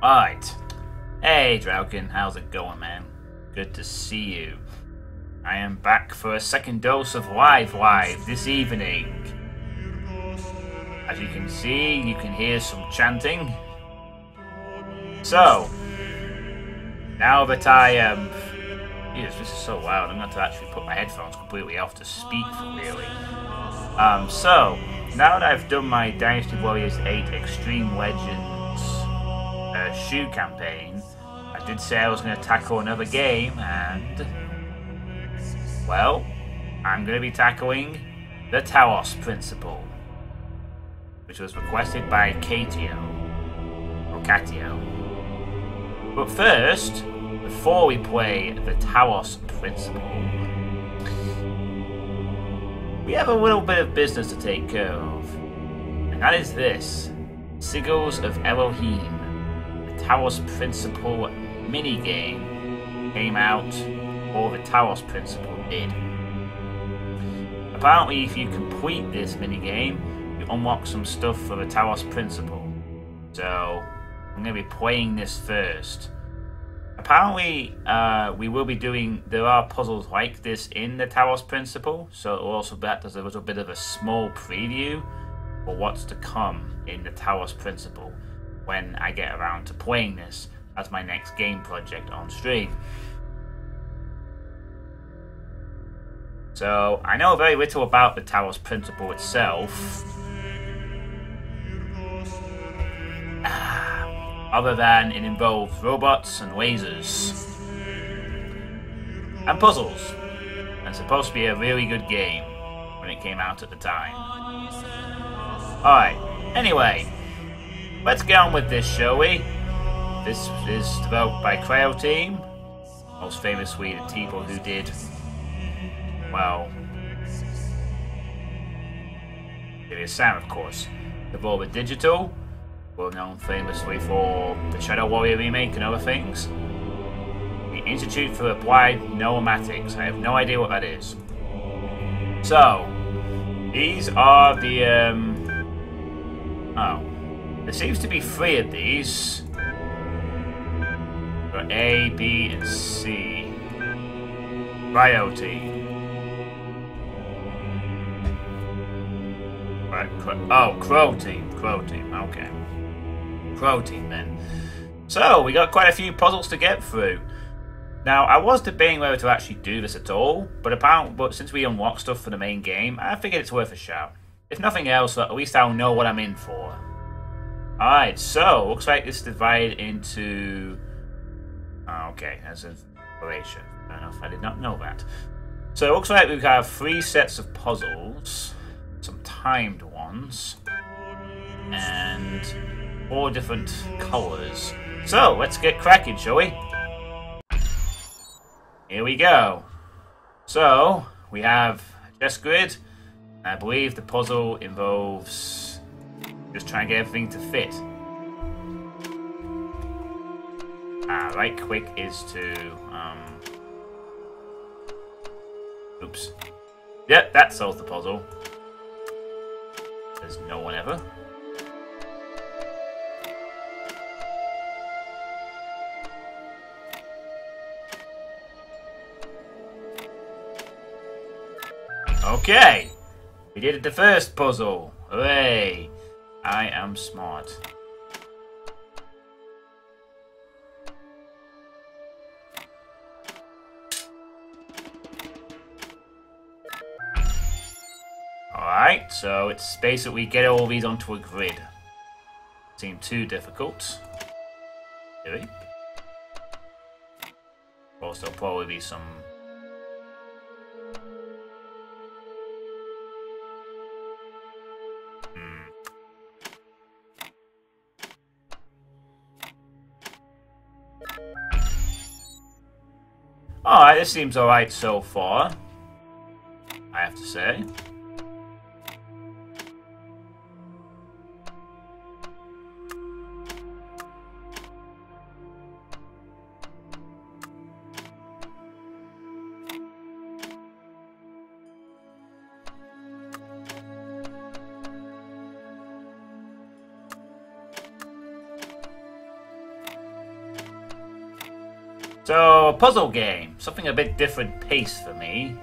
Alright. Hey, Draukin, how's it going, man? Good to see you. I am back for a second dose of Live this evening. As you can see, you can hear some chanting. So, now that I am... Jesus, this is so loud. I'm going to have to actually put my headphones completely off to speak really. So, now that I've done my Dynasty Warriors 8 Extreme Legends shoe campaign, I did say I was going to tackle another game, and... well, I'm going to be tackling the Talos Principle, which was requested by Catio. But first, before we play the Talos Principle, we have a little bit of business to take care of, and that is this: Sigils of Elohim, the Talos Principle minigame, came out, or the Talos Principle did. Apparently, if you complete this minigame, you unlock some stuff for the Talos Principle. So, I'm going to be playing this first. Apparently, we will be doing... there are puzzles like this in the Talos Principle, so it will also be that there's a little bit of a small preview for what's to come in the Talos Principle when I get around to playing this as my next game project on stream. So, I know very little about the Talos Principle itself, other than it involves robots and lasers and puzzles, and it's supposed to be a really good game when it came out at the time. Alright, anyway, let's get on with this, shall we? This is developed by Cryo Team, most famously the people who did, well, Serious Sam, of course. Devolver Digital, well known famously for the Shadow Warrior remake and other things. The Institute for Applied Pneumatics, I have no idea what that is. So, these are the, oh, there seems to be 3 of these. For A, B, and C. Cryo Team. Right, Crow Team, okay. Crow Team then. So, we got quite a few puzzles to get through. Now, I was debating whether to actually do this at all, but since we unlocked stuff for the main game, I figured it's worth a shot. If nothing else, at least I'll know what I'm in for. Alright, so, looks like it's divided into... oh, okay, that's information. Fair enough, I did not know that. So, it looks like we have 3 sets of puzzles, some timed ones, and 4 different colours. So, let's get cracking, shall we? Here we go. So, we have a chess grid. I believe the puzzle involves just trying to get everything to fit. Right click is to, oops. Yep, that solves the puzzle. There's no one ever. Okay, we did the first puzzle. Hooray! I am smart. Alright, so it's basically get all these onto a grid. Seemed too difficult. Really? Of course, there'll probably be some... alright, this seems alright so far, I have to say. So, a puzzle game. Something a bit different pace for me.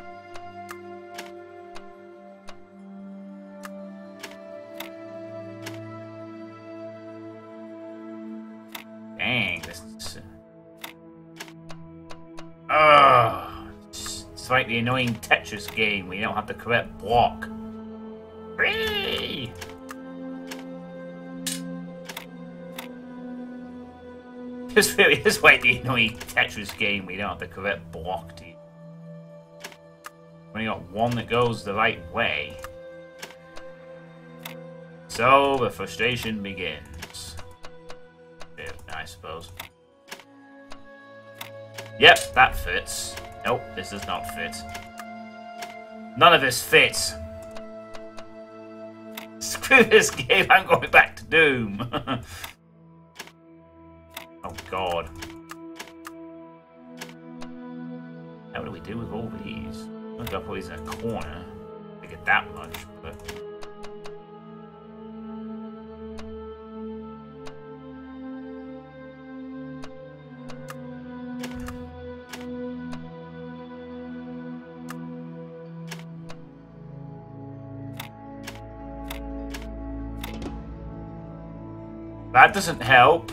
Dang, this is... it's like the annoying Tetris game where you don't have the correct block. Whee! This really is like the annoying Tetris game where you don't have the correct block to you. When you got one that goes the right way. So the frustration begins. Yeah, I suppose. Yep, that fits. Nope, this does not fit. None of this fits. Screw this game, I'm going back to Doom. Oh god. How do we do with all these? I'm gonna put these in a corner. I get that much, but... that doesn't help.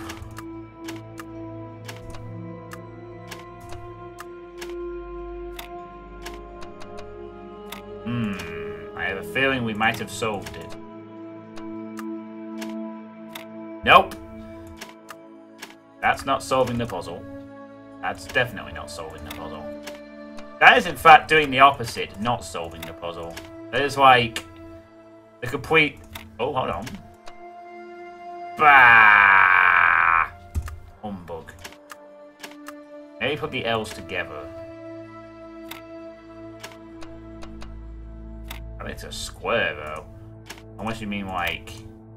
I have a feeling we might have solved it. Nope. That's not solving the puzzle. That's definitely not solving the puzzle. That is in fact doing the opposite, not solving the puzzle. That is like the complete... oh, hold on. Bah! Humbug. Maybe put the L's together. I think it's a square though. Unless you mean like...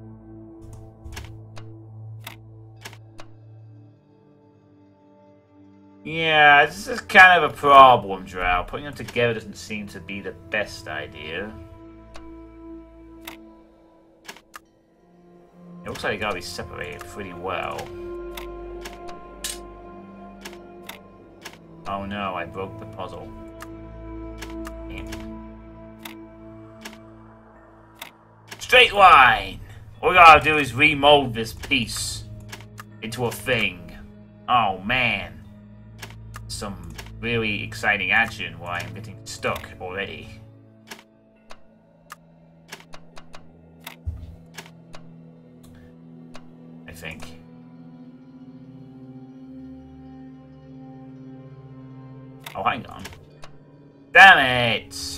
yeah, this is kind of a problem, Drow. Putting them together doesn't seem to be the best idea. It looks like they gotta be separated pretty well. Oh no, I broke the puzzle. Straight line! All we gotta do is remold this piece into a thing. Oh man. Some really exciting action while I'm getting stuck already. I think. Oh, hang on. Damn it!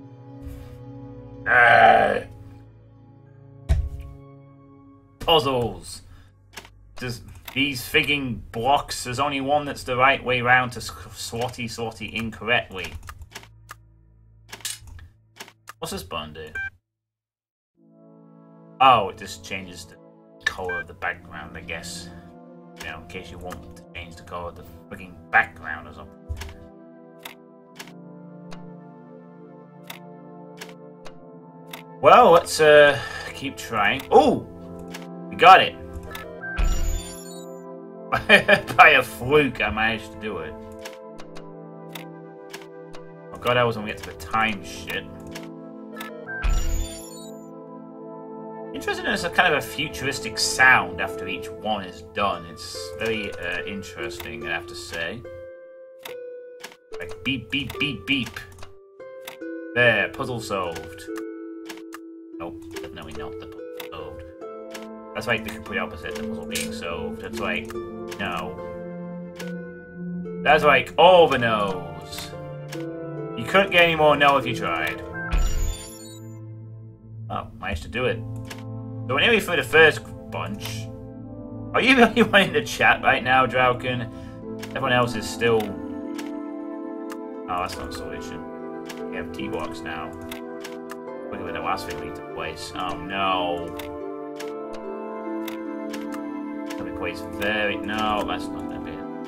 Puzzles. Just these frigging blocks. There's only one that's the right way round to swatty incorrectly. What's this button do? Oh, it just changes the color of the background, I guess. You know, in case you want to change the color of the frigging background or something. Well, let's keep trying. Oh! We got it! By a fluke, I managed to do it. Oh god, I was gonna get to the time shit. Interesting, there's a kind of a futuristic sound after each one is done. It's very interesting, I have to say. Like beep, beep, beep, beep. There, puzzle solved. Nope, definitely not the puzzle solved. That's like the complete opposite, the puzzle being solved. It's like, no. That's like all the no's. You couldn't get any more no if you tried. Oh, managed to do it. So we're nearly through the first bunch. Are you really wanting to chat right now, Drauken? Everyone else is still... oh, that's not a solution. We have T-blocks now. Look at the last thing we took place. Oh no. Took place very... no, that's not gonna be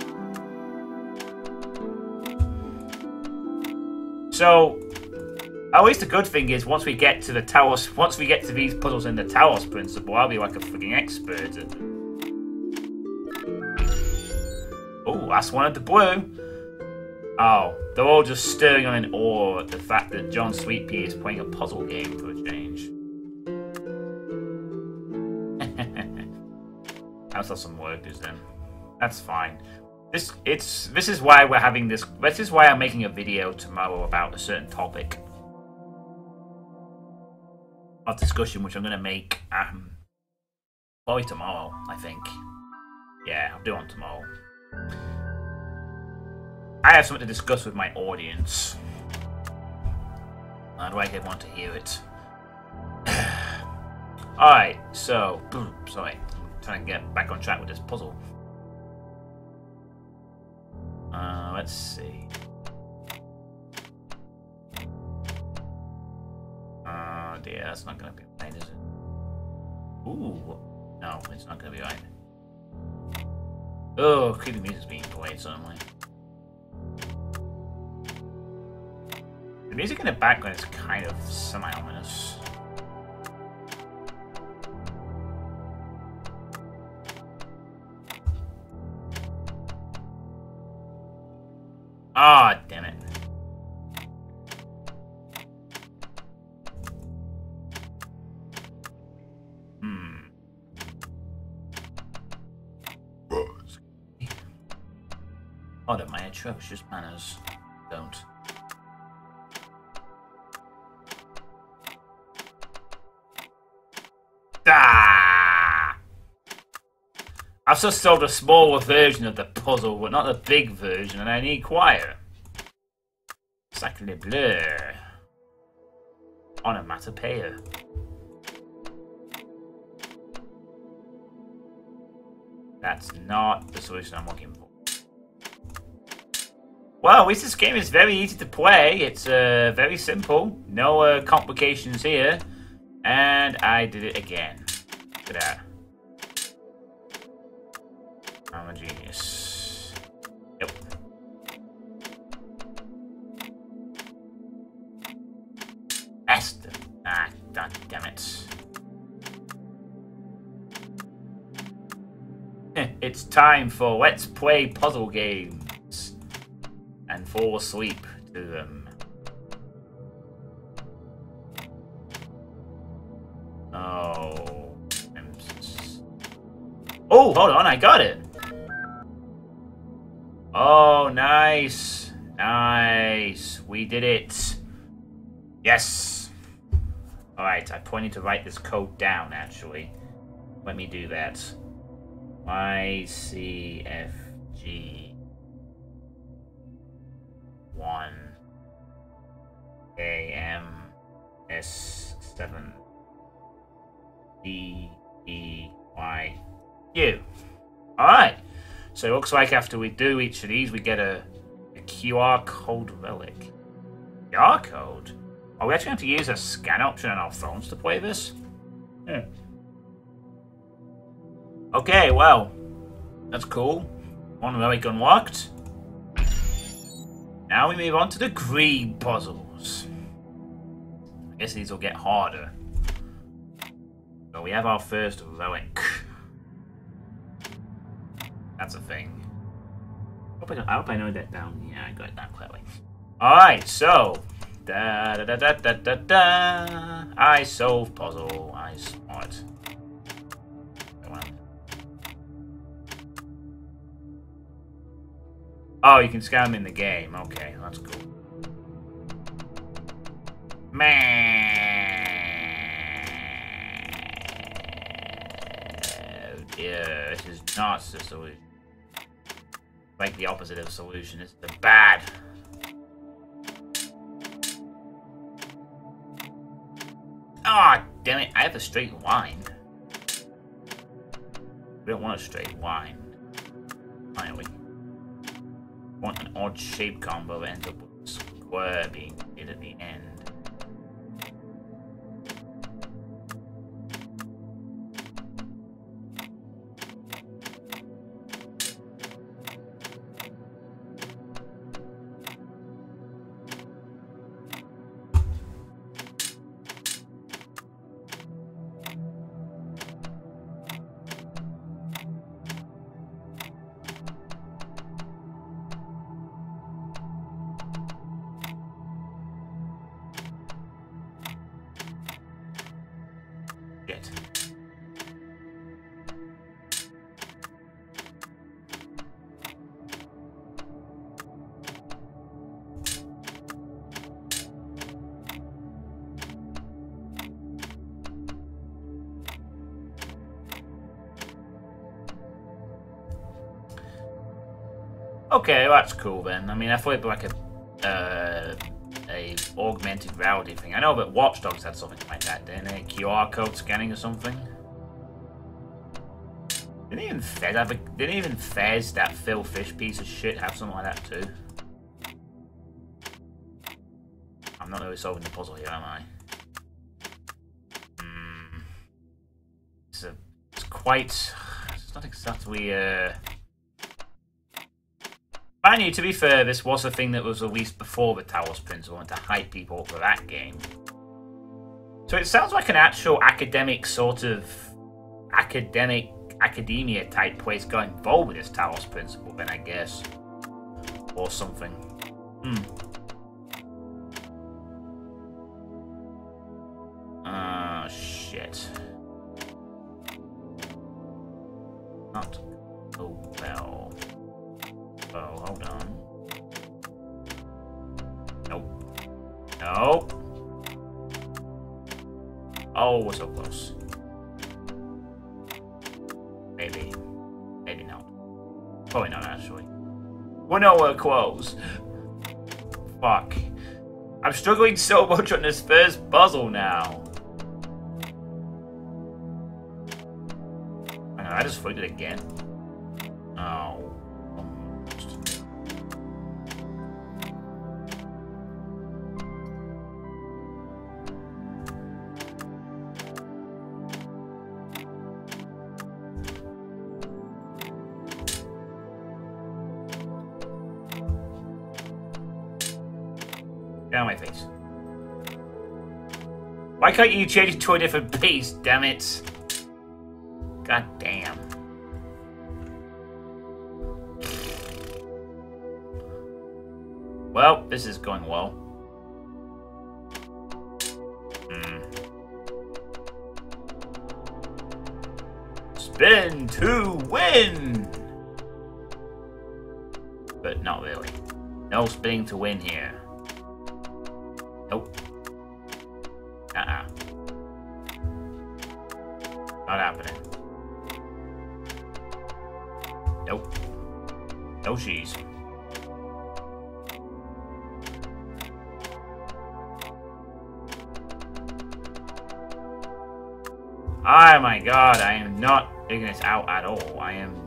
it. So... at least the good thing is, once we get to the Talos, once we get to these puzzles in the Talos Principle, I'll be like a freaking expert at them. Oh, that's one of the blue. Oh, they're all just staring on in awe at the fact that John Suitepee is playing a puzzle game for a change. I'll have some workers then. That's fine. This is why we're having this. This is why I'm making a video tomorrow about a certain topic of discussion, which I'm going to make probably tomorrow. I think. Yeah, I'll do it on tomorrow. I have something to discuss with my audience. I'd like everyone to hear it. Alright, so... Sorry, I'm trying to get back on track with this puzzle. Let's see. Oh dear, that's not going to be right, is it? Ooh, no, it's not going to be right. Oh, creepy music's being played suddenly. The music in the background is kind of semi-ominous. Ah, damn it. Oh, my atrocious manners. Don't. Ah! I've just solved a smaller version of the puzzle, but not the big version, and I need quiet. Sacre bleu. Onomatopoeia. That's not the solution I'm looking for. Well, at least this game is very easy to play. It's very simple. No complications here. And I did it again. Look at that. I'm a genius. Yep. Esther. Ah, god damn it. It's time for Let's Play puzzle games. And fall asleep to them. Oh. Oh, hold on, I got it. Oh, nice. Nice. We did it. Yes. Alright, I pointed to write this code down, actually. Let me do that. YCFG 1 AMS7 DEYU. Alright, so it looks like after we do each of these, we get a QR code relic. QR code? Are we actually going to use a scan option on our phones to play this? Okay, well, that's cool. One relic unlocked. Now we move on to the green puzzles. I guess these will get harder. So we have our first relic. That's a thing. I hope I know that down. Yeah, I got it down clearly. Alright, so. Da da da da da da da. I solve puzzle. I smart. Oh, you can scan them in the game. Okay, that's cool. Oh dear, this is not the solution. Like the opposite of solution, it's the bad. Ah, oh, damn it, I have a straight line. We don't want a straight line. Finally. Want an odd shape combo that ends up with a square being hit at the end. Okay, that's cool then. I mean, I thought it'd be like a augmented reality thing. I know that Watch Dogs had something like that, didn't they? QR code scanning or something. Didn't even Fez, that Phil Fish piece of shit, have something like that too? I'm not really solving the puzzle here, am I? It's quite... It's not exactly... Mind you, to be fair, this was a thing that was released before the Talos Principle and to hype people up for that game. So it sounds like an actual academic sort of... academia type place got involved with this Talos Principle then, I guess. Or something. Shit. Not go well. Oh, hold on. Nope. Nope. Oh, we're so close. Maybe. Maybe not. Probably not, actually. We're nowhere close. Fuck. I'm struggling so much on this first puzzle now. Hang on, I just flipped it again. Oh. Almost. Get out of my face. Why can't you change it to a different piece, damn it? God damn. Well, this is going well. Spin to win! But not really. No spinning to win here. Nope. Not happening. Nope. No cheese. Oh my god, I am not figuring this out at all. I am...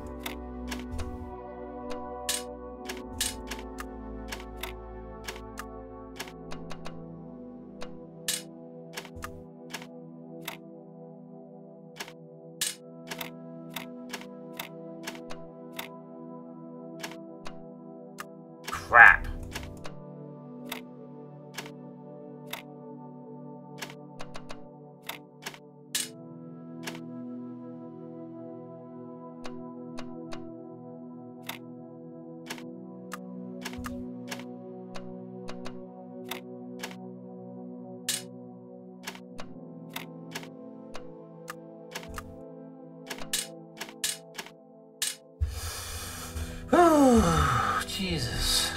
Crap. Oh, Jesus.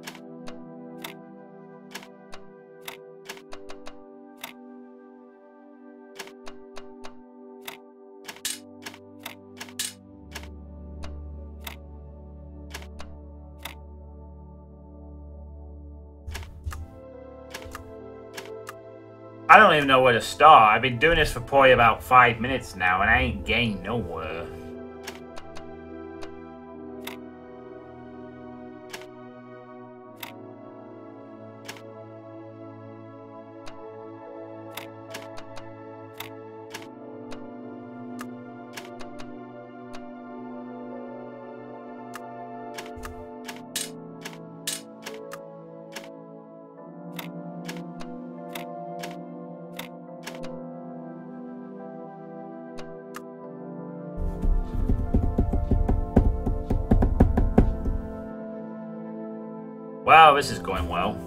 I don't even know where to start. I've been doing this for probably about 5 minutes now, and I ain't getting nowhere. Wow, this is going well.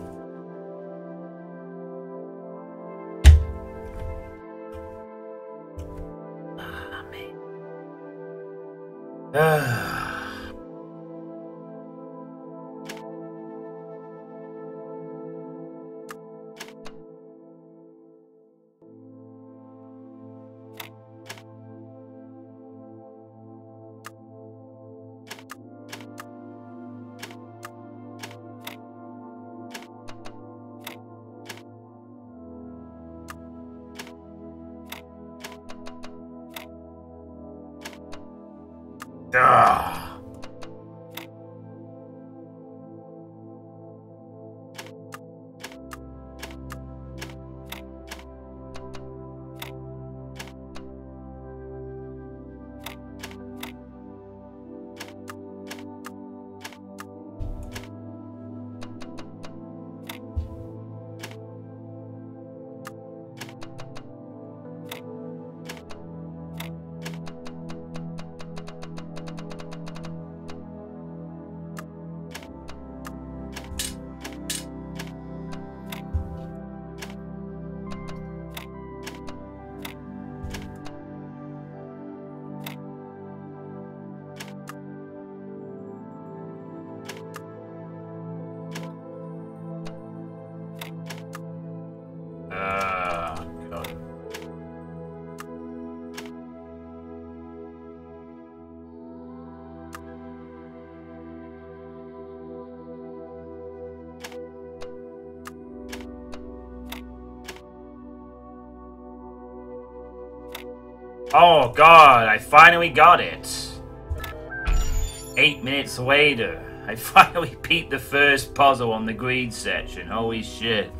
Ah, man. Ugh. God. Oh God, I finally got it. 8 minutes later, I finally beat the first puzzle on the greed section. Holy shit.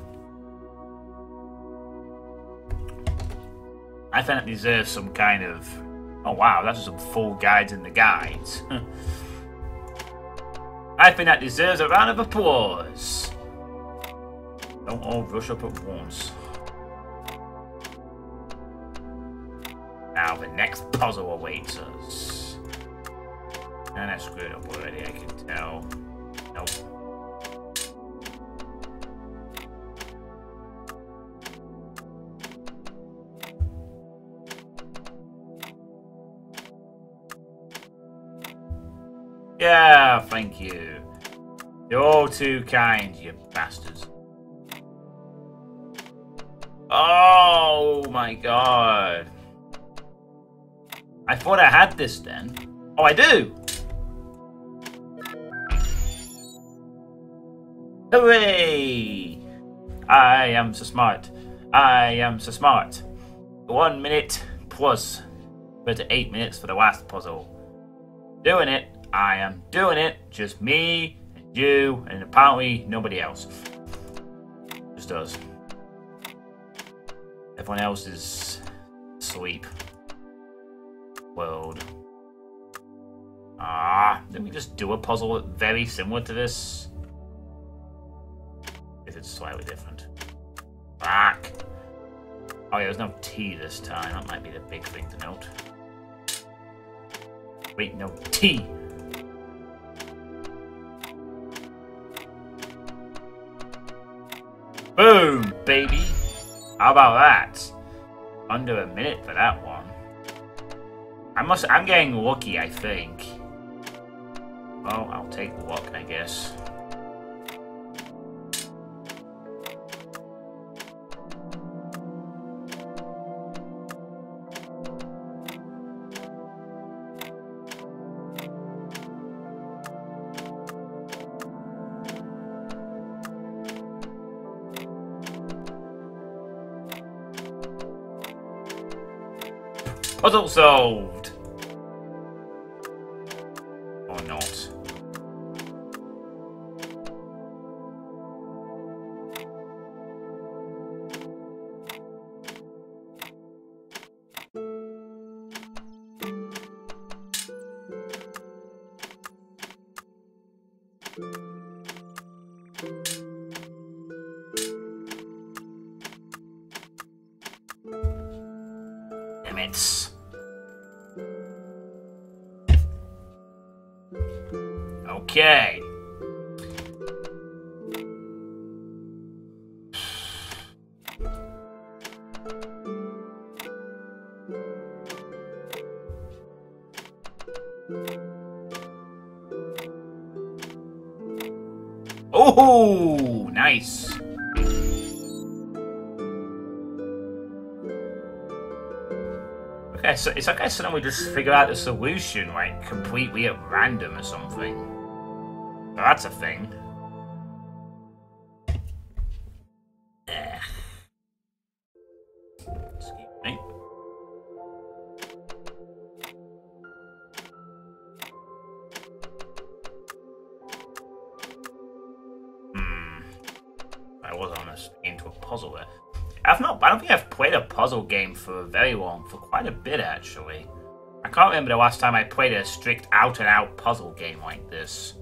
I think it deserves some kind of... Oh wow, that's some full guides in the guides. I think that deserves a round of applause. Don't all rush up at once. Now the next puzzle awaits us. And I screwed up already, I can tell. Nope. Yeah, thank you. You're all too kind, you bastards. Oh my God. I thought I had this then. Oh, I do! Hooray! I am so smart. I am so smart. 1 minute plus 38 minutes for the last puzzle. Doing it. I am doing it. Just me and you and apparently nobody else. Just us. Everyone else is asleep. World. Did we just do a puzzle very similar to this? If it's slightly different. Fuck. Oh yeah, there's no T this time. That might be the big thing to note. Wait, no T. Boom, baby. How about that? Under a minute for that one. I'm getting lucky, I think. Well, I'll take luck, I guess. Puzzle solved! Or not. Limits. Okay. Oh, nice. Okay, so it's like I suddenly just figure out the solution, like, completely at random or something. So that's a thing. Excuse me. was honest into a puzzle there. I don't think I've played a puzzle game for very long, for quite a bit actually. I can't remember the last time I played a strict out-and-out puzzle game like this.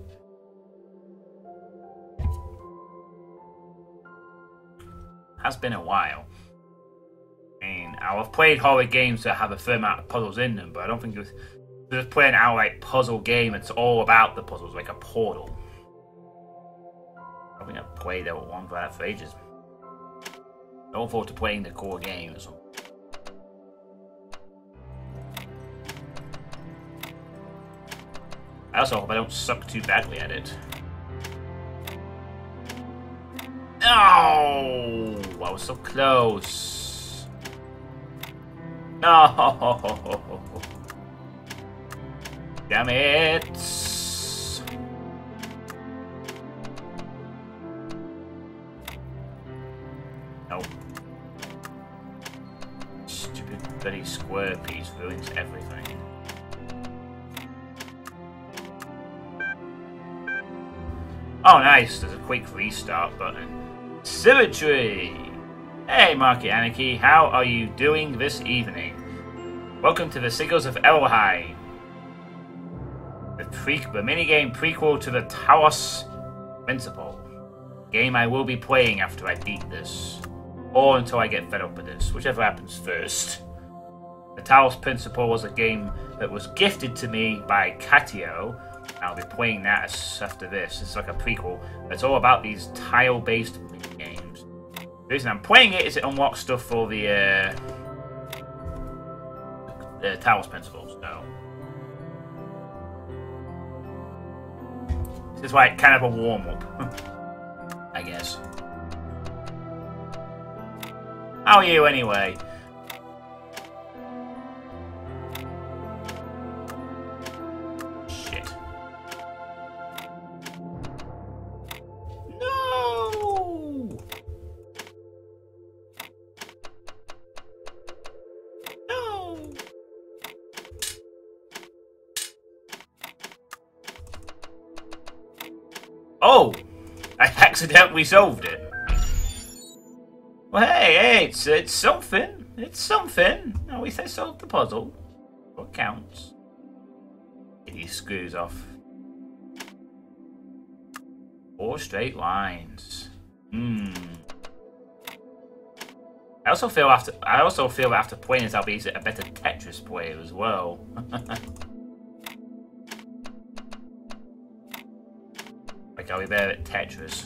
Has been a while. I mean, I've played horror games that have a fair amount of puzzles in them, but I don't think it was just playing an outright puzzle game. It's all about the puzzles, like a Portal. I think I've played one for that for ages. I look forward to playing the core game or something. I also hope I don't suck too badly at it. No! I was so close. No! Damn it! Nope. Stupid bloody square piece ruins everything. Oh, nice. There's a quick restart button. Symmetry! Hey, Market Anarchy. How are you doing this evening? Welcome to the Sigils of Elohim. The minigame prequel to the Talos Principle. Game I will be playing after I beat this. Or until I get fed up with this. Whichever happens first. The Talos Principle was a game that was gifted to me by Katio. I'll be playing that after this. It's like a prequel. It's all about these tile-based games. The reason I'm playing it is it unlocks stuff for the Talos Principle. So this is like kind of a warm-up, I guess. How are you anyway? Oh! I accidentally solved it. Well, hey, it's something. It's something. At least I solved the puzzle. What counts? Get these screws off. 4 straight lines. I also feel after playing this, I'll be a better Tetris player as well. Like I'll be better at Tetris.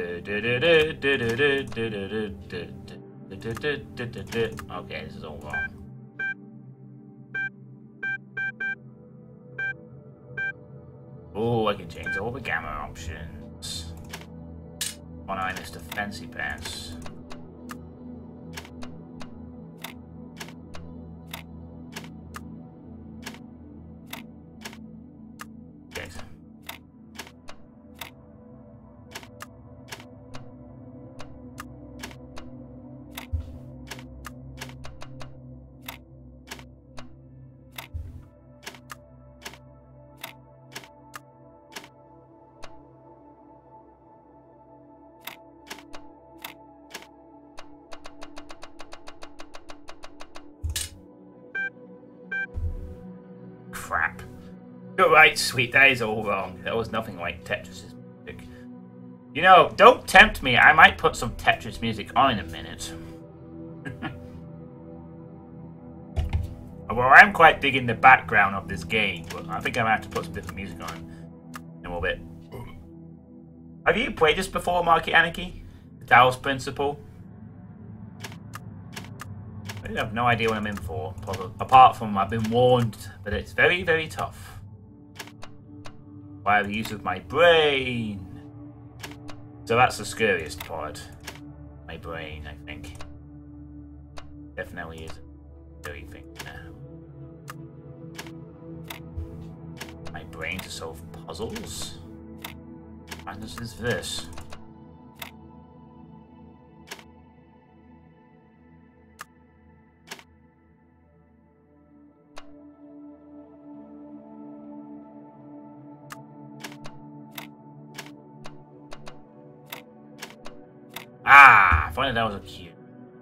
Okay, this is all wrong. Oh, I can change all the gamma options. One eye is the fancy pants. Crap. You're right, sweet. That is all wrong. That was nothing like Tetris' music. You know, don't tempt me. I might put some Tetris music on in a minute. Well, I'm quite digging the background of this game, but I think I might have to put some different music on in a little bit. Have you played this before, Market Anarchy? The Talos Principle? I have no idea what I'm in for, apart from I've been warned that it's very, very tough. By the use of my brain. So that's the scariest part. My brain, I think. Definitely is a scary thing now. My brain to solve puzzles? What is this? Ah, I thought that was a cube.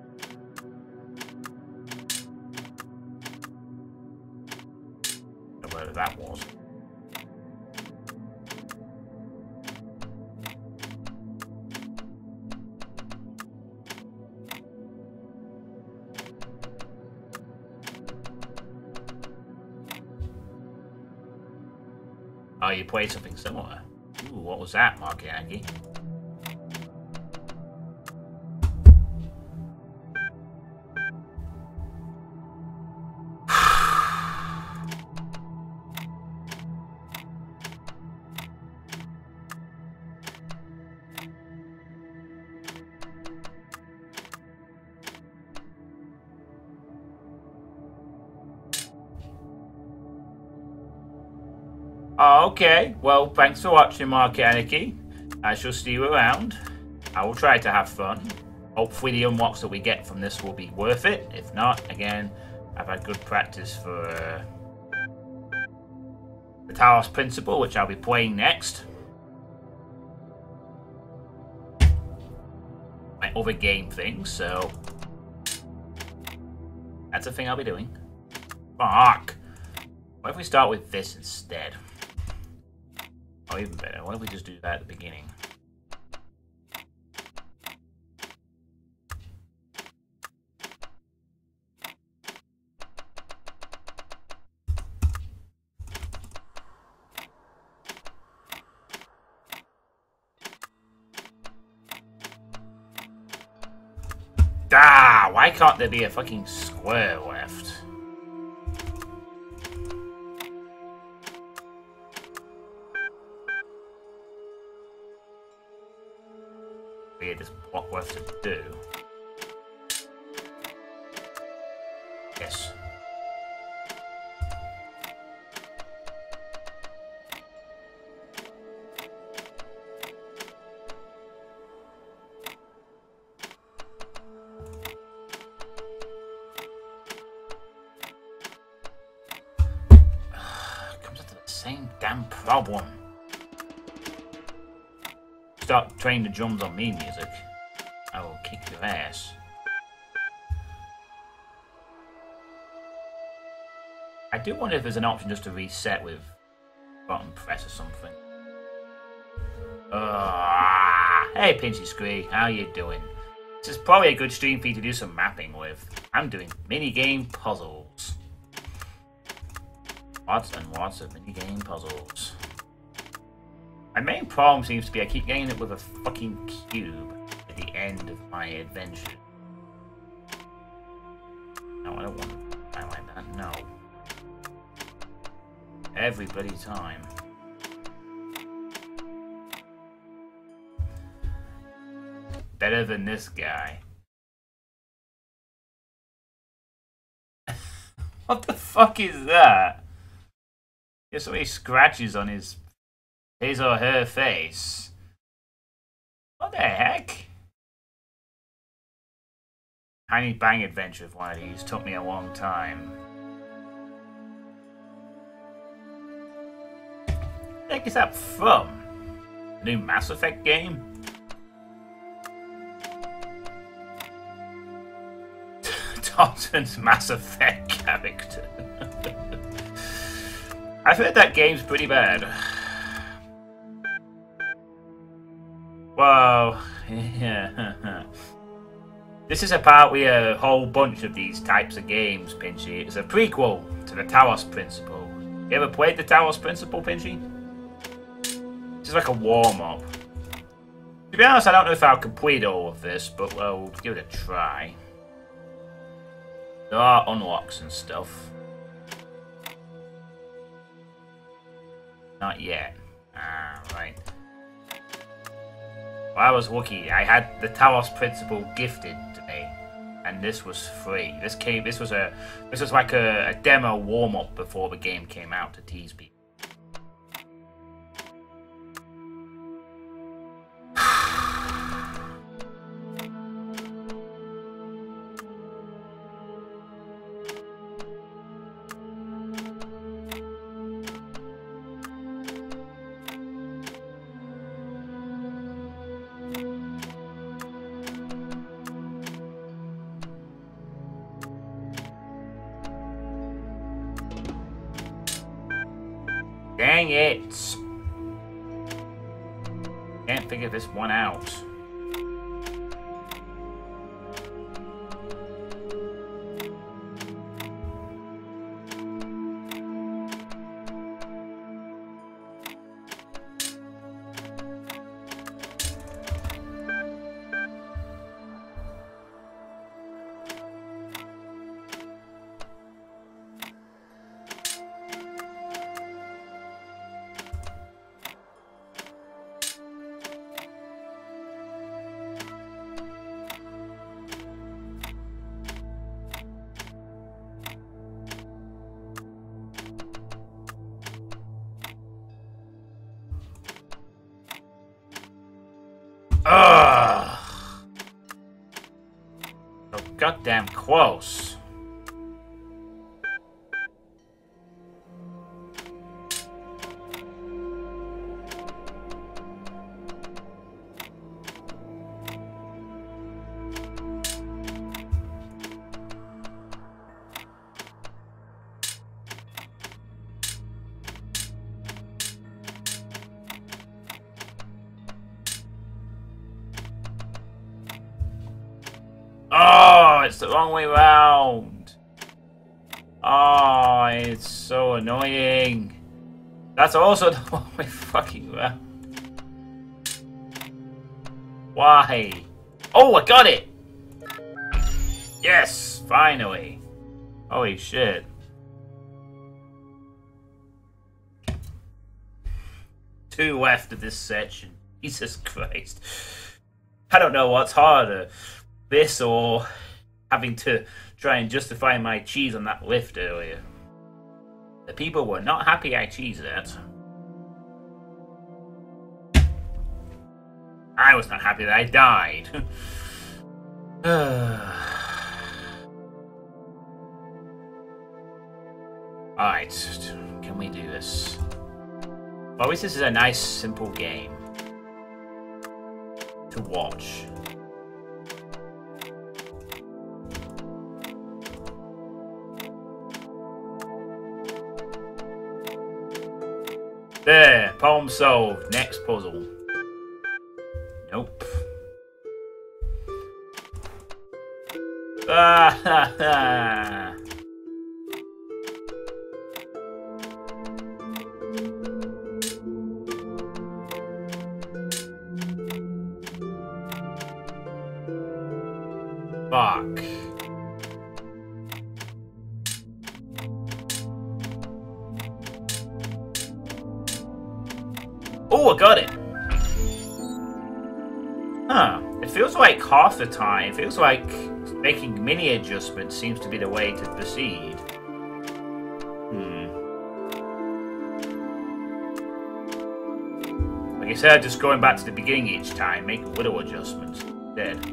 Whatever that was. Oh, you played something similar. Ooh, what was that, Mark Yankee? Okay, well, thanks for watching, Mark Anarchy. I shall see you around. I will try to have fun. Hopefully the unlocks that we get from this will be worth it. If not, again, I've had good practice for the Talos Principle, which I'll be playing next. My other game thing, so that's a thing I'll be doing. Fuck! What if we start with this instead? Oh, even better. Why don't we just do that at the beginning? Ah, why can't there be a fucking square left? This block left to do. Yes. Comes up to the same damn problem. Start playing the drums on me music, I will kick your ass. I do wonder if there's an option just to reset with button press or something. Hey Pinchy Scree, how you doing? This is probably a good stream for you to do some mapping with. I'm doing minigame puzzles. Lots and lots of minigame puzzles. My main problem seems to be I keep getting it with a fucking cube at the end of my adventure. No, I don't want to die like that, no. Every bloody time. Better than this guy. What the fuck is that? There's so many scratches on his or her face. What the heck? Tiny Bang adventure of one of these took me a long time. What the heck is that from? A new Mass Effect game? Thompson's Mass Effect character. I've heard that game's pretty bad. Whoa, yeah. This is apparently a whole bunch of these types of games, Pinchy. It's a prequel to the Talos Principle. You ever played the Talos Principle, Pinchy? This is like a warm-up. To be honest, I don't know if I'll complete all of this, but well, we'll give it a try. There are unlocks and stuff. Not yet. Ah, right. Well, I was lucky. I had the Talos Principle gifted to me, and this was free. This was like a demo warm up before the game came out to tease people. Dang it! Can't figure this one out. Ugh! So goddamn close. Oh, it's the wrong way round. Oh, it's so annoying. That's also the wrong way fucking round. Why? Oh, I got it! Yes, finally. Holy shit. Two left of this section. Jesus Christ. I don't know what's harder. This or having to try and justify my cheese on that lift earlier. The people were not happy I cheesed that. I was not happy that I died. Alright, can we do this? Well, at least this is a nice, simple game to watch. There, problem solved. Next puzzle. Nope. Ah ha ha. Fuck. Oh, I got it! Huh. It feels like half the time, it feels like making mini adjustments seems to be the way to proceed. Like I said, just going back to the beginning each time, make little adjustments instead.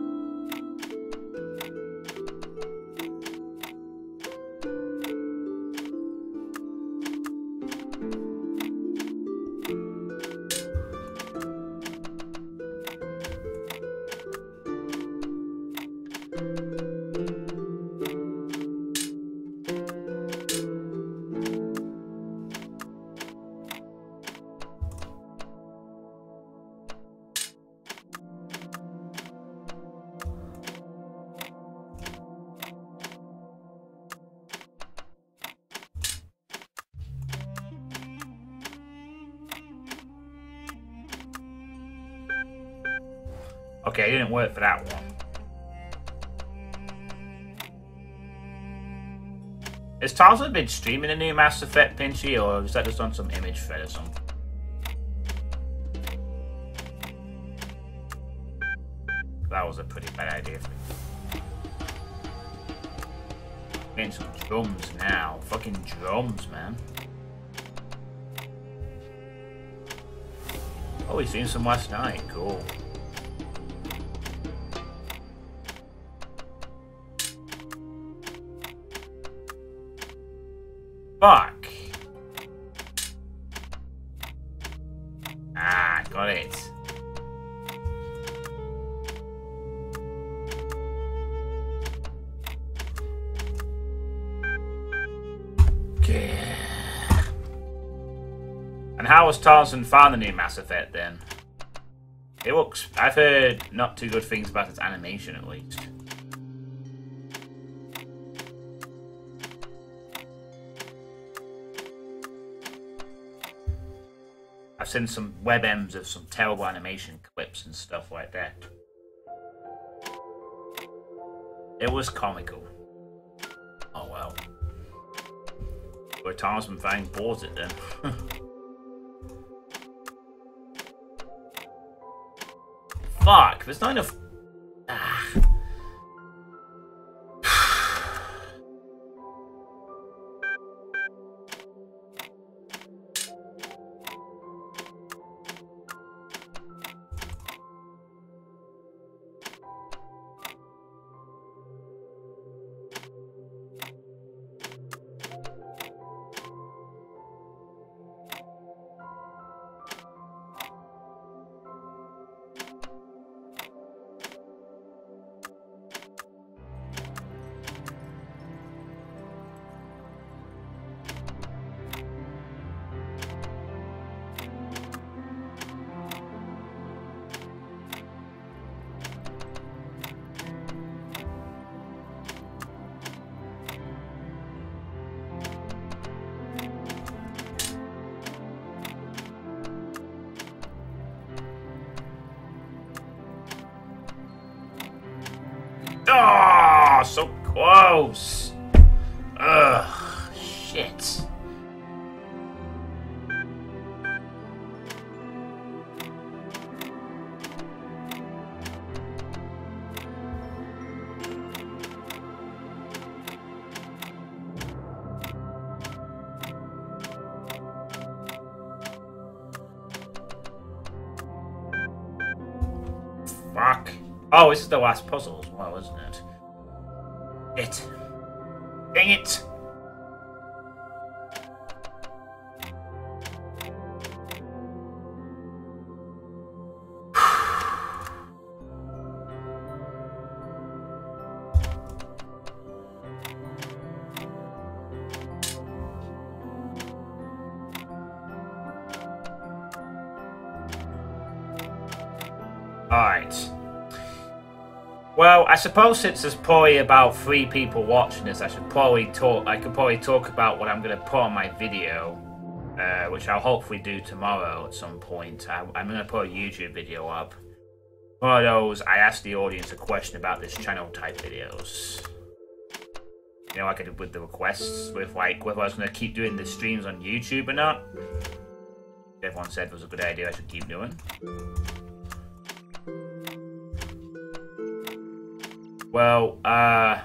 Okay, it didn't work for that one. Has Talos been streaming a new Mass Effect, Pinchy, or is that just on some image thread or something? That was a pretty bad idea for me. Getting some drums now. Fucking drums, man. Oh, we seen some last night. Cool. Fuck. Ah, got it. Okay. how was Talos found the new Mass Effect then? It looks... I've heard not too good things about its animation, at least. I've seen some webms of some terrible animation clips and stuff like that. It was comical. Oh well. But Talos fine bought it then. Fuck, there's not enough... Oh, so close. Ugh, shit. Fuck. Oh, this is the last puzzle as well, isn't it? Dang it! Alright. Well, I suppose since there's probably about 3 people watching this, I could probably talk about what I'm going to put on my video, which I'll hopefully do tomorrow at some point. I'm going to put a YouTube video up. One of those, I asked the audience a question about this channel type videos. You know, like I did with the requests, with like whether I was going to keep doing the streams on YouTube or not. Everyone said it was a good idea I should keep doing. Well, yeah.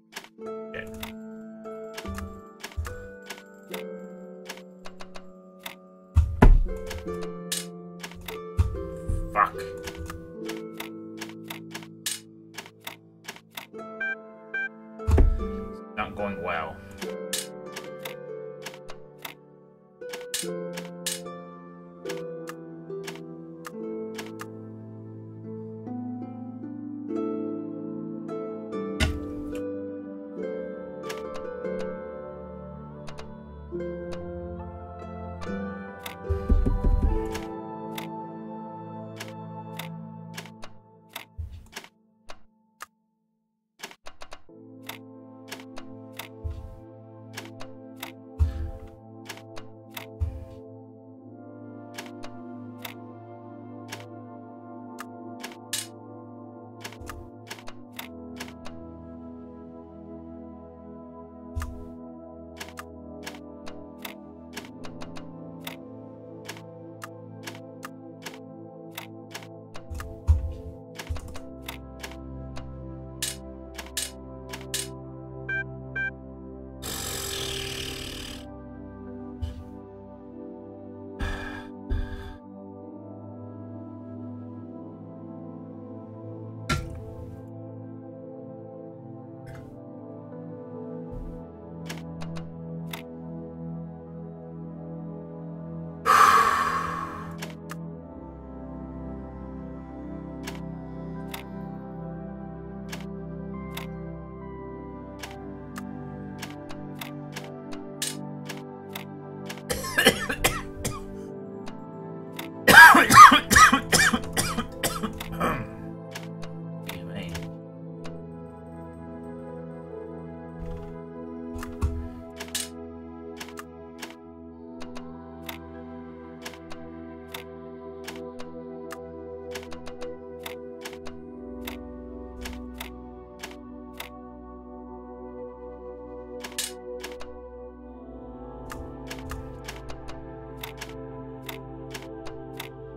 Fuck. It's not going well.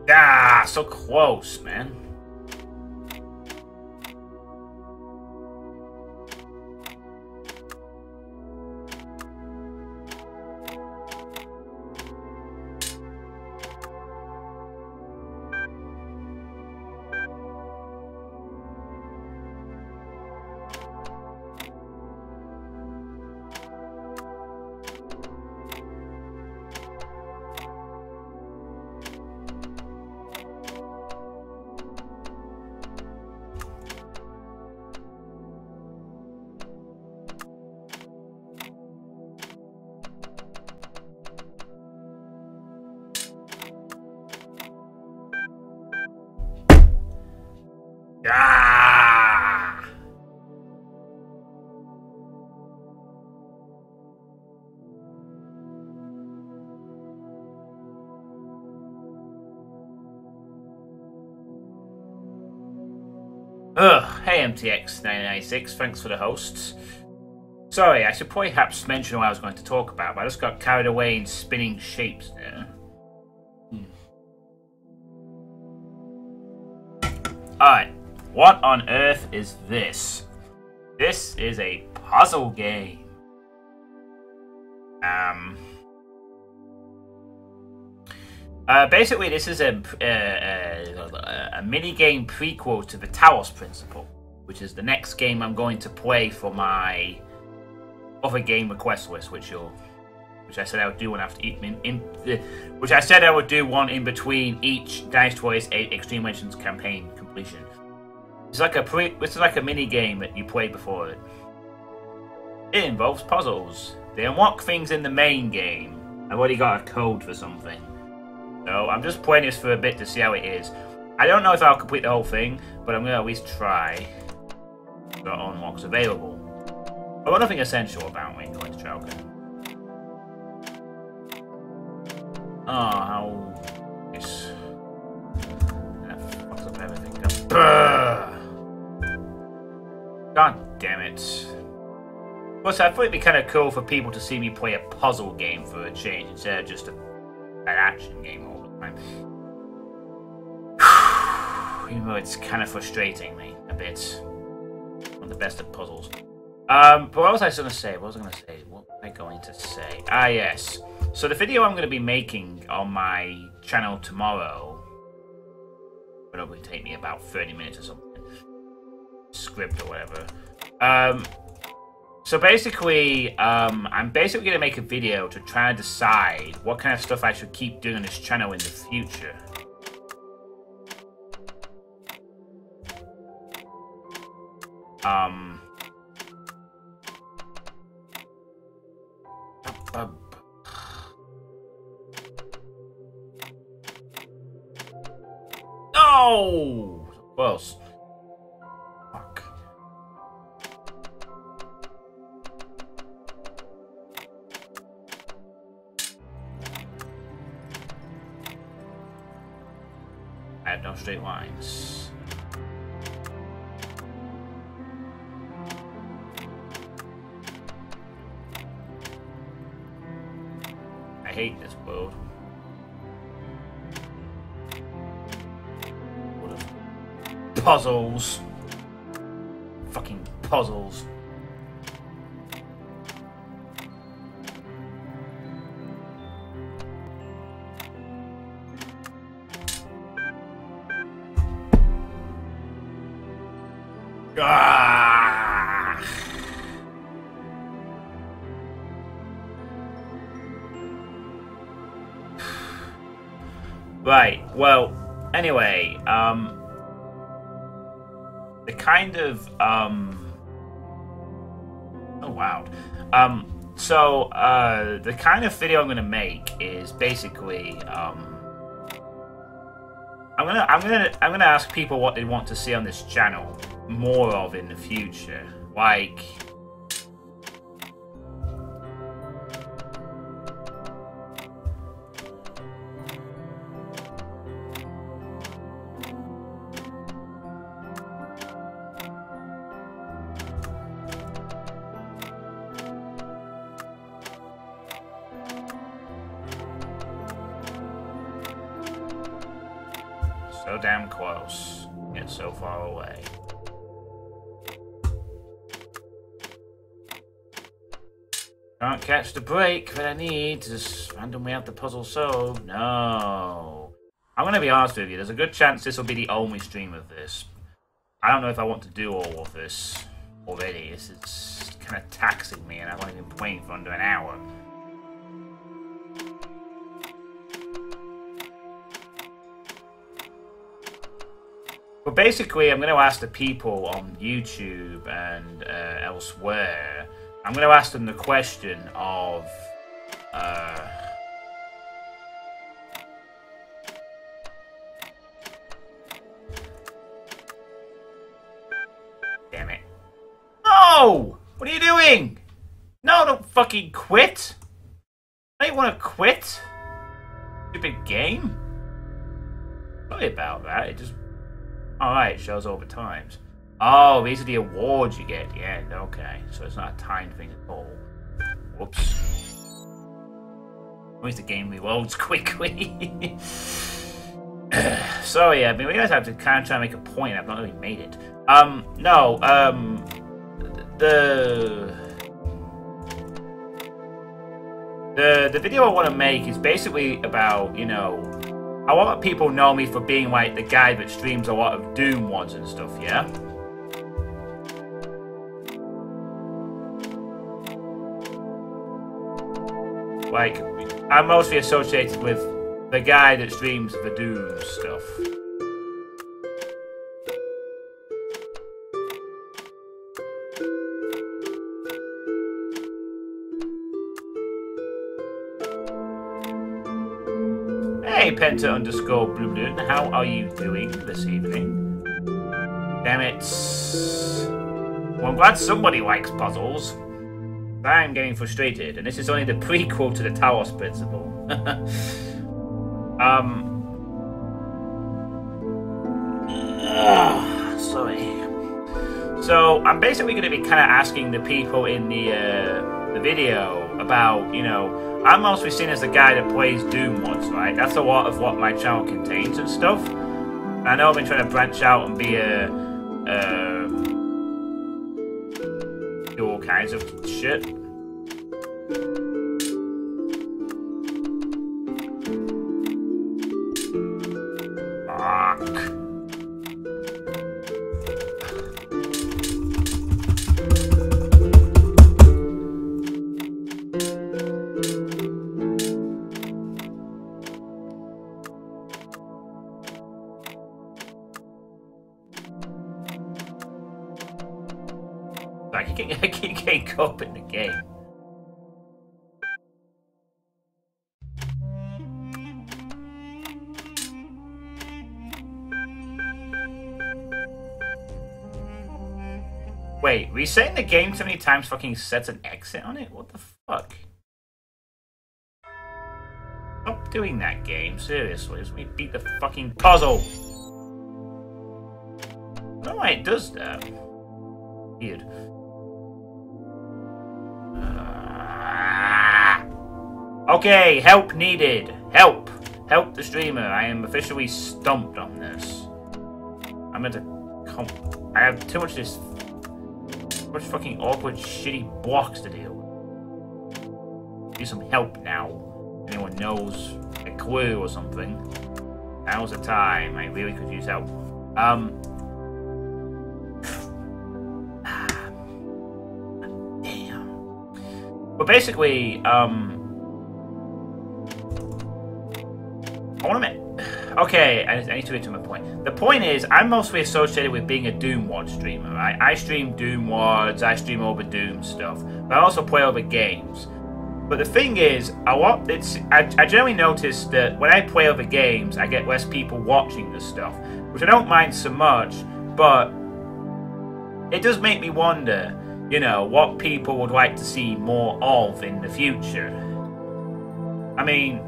Ah, so close, man. Ah! Ugh, hey MTX996, thanks for the hosts. Sorry, I should perhaps mention what I was going to talk about, but I just got carried away in spinning shapes there. Alright, what on earth is this? This is a puzzle game. Basically, this is a minigame prequel to the Talos Principle, which is the next game I'm going to play for my other game request list, which I said I would do one after which I said I would do one in between each Dice Toys 8 Extreme Legends campaign completion. It's like this is like a mini game that you played before it. It involves puzzles. They unlock things in the main game. I've already got a code for something. So I'm just playing this for a bit to see how it is. I don't know if I'll complete the whole thing, but I'm going to at least try. Got unlocks available. I've got nothing essential about me going to Trauco. Oh, how nice. That fucks up everything. God damn it. Plus, I thought it'd be kind of cool for people to see me play a puzzle game for a change instead of just an action game all the time. Even though it's kind of frustrating me a bit. I'm the best at puzzles. But what was I going to say? What was I going to say? Ah, yes. So the video I'm going to be making on my channel tomorrow will probably take me about 30 minutes or something. Script or whatever. So basically, I'm basically going to make a video to try and decide what kind of stuff I should keep doing on this channel in the future. No! Close. Fuck. I have no straight lines. I hate this world. Puzzles. Fucking puzzles. Ah! Right, well, anyway, the kind of, oh wow. The kind of video I'm gonna make is basically, I'm gonna ask people what they want to see on this channel more of in the future. Like, So damn close, yet so far away. Can't catch the break that I need to just randomly have the puzzle solved. No. I'm going to be honest with you, there's a good chance this will be the only stream of this. I don't know if I want to do all of this already. It's kind of taxing me, and I've only been playing for under an hour. But basically, I'm going to ask the people on YouTube and elsewhere, I'm going to ask them the question of... Damn it. No! What are you doing? No, don't fucking quit! I don't want to quit. Stupid game. Sorry about that, it just... Alright, it shows over times. Oh, these are the awards you get at the end. Okay, so it's not a timed thing at all. Whoops. At least the game reloads quickly. Sorry, I mean, we guys have to kind of try to make a point. I've not really made it. The video I want to make is basically about, you know, I want people to know me for being like the guy that streams a lot of Doom mods and stuff, yeah? Like, I'm mostly associated with the guy that streams the Doom stuff. Hey, Penta_Blue, how are you doing this evening? Damn it. Well, I'm glad somebody likes puzzles. I'm getting frustrated, and this is only the prequel to the Talos Principle. Sorry. So, I'm basically going to be kind of asking the people in the video about, you know, I'm mostly seen as the guy that plays Doom mods, right? That's a lot of what my channel contains and stuff. And I know I've been trying to branch out and be do all kinds of shit. Fuck. I keep getting caught up in the game. Wait, resetting the game so many times fucking sets an exit on it? What the fuck? Stop doing that, game. Seriously, let me beat the fucking puzzle. I don't know why it does that. Weird. Okay, help needed. Help. Help the streamer. I am officially stumped on this. I'm going to I have too much fucking awkward, shitty blocks to deal with. Need some help now. Anyone knows a clue or something? Now's the time. I really could use help. Damn. But basically, I want to make... Okay, I need to get to my point. The point is, I'm mostly associated with being a Doom mod streamer, right? I stream Doom mods, I stream over Doom stuff, but I also play other games. But the thing is, I generally notice that when I play other games, I get less people watching this stuff, which I don't mind so much, but it does make me wonder, you know, what people would like to see more of in the future. I mean...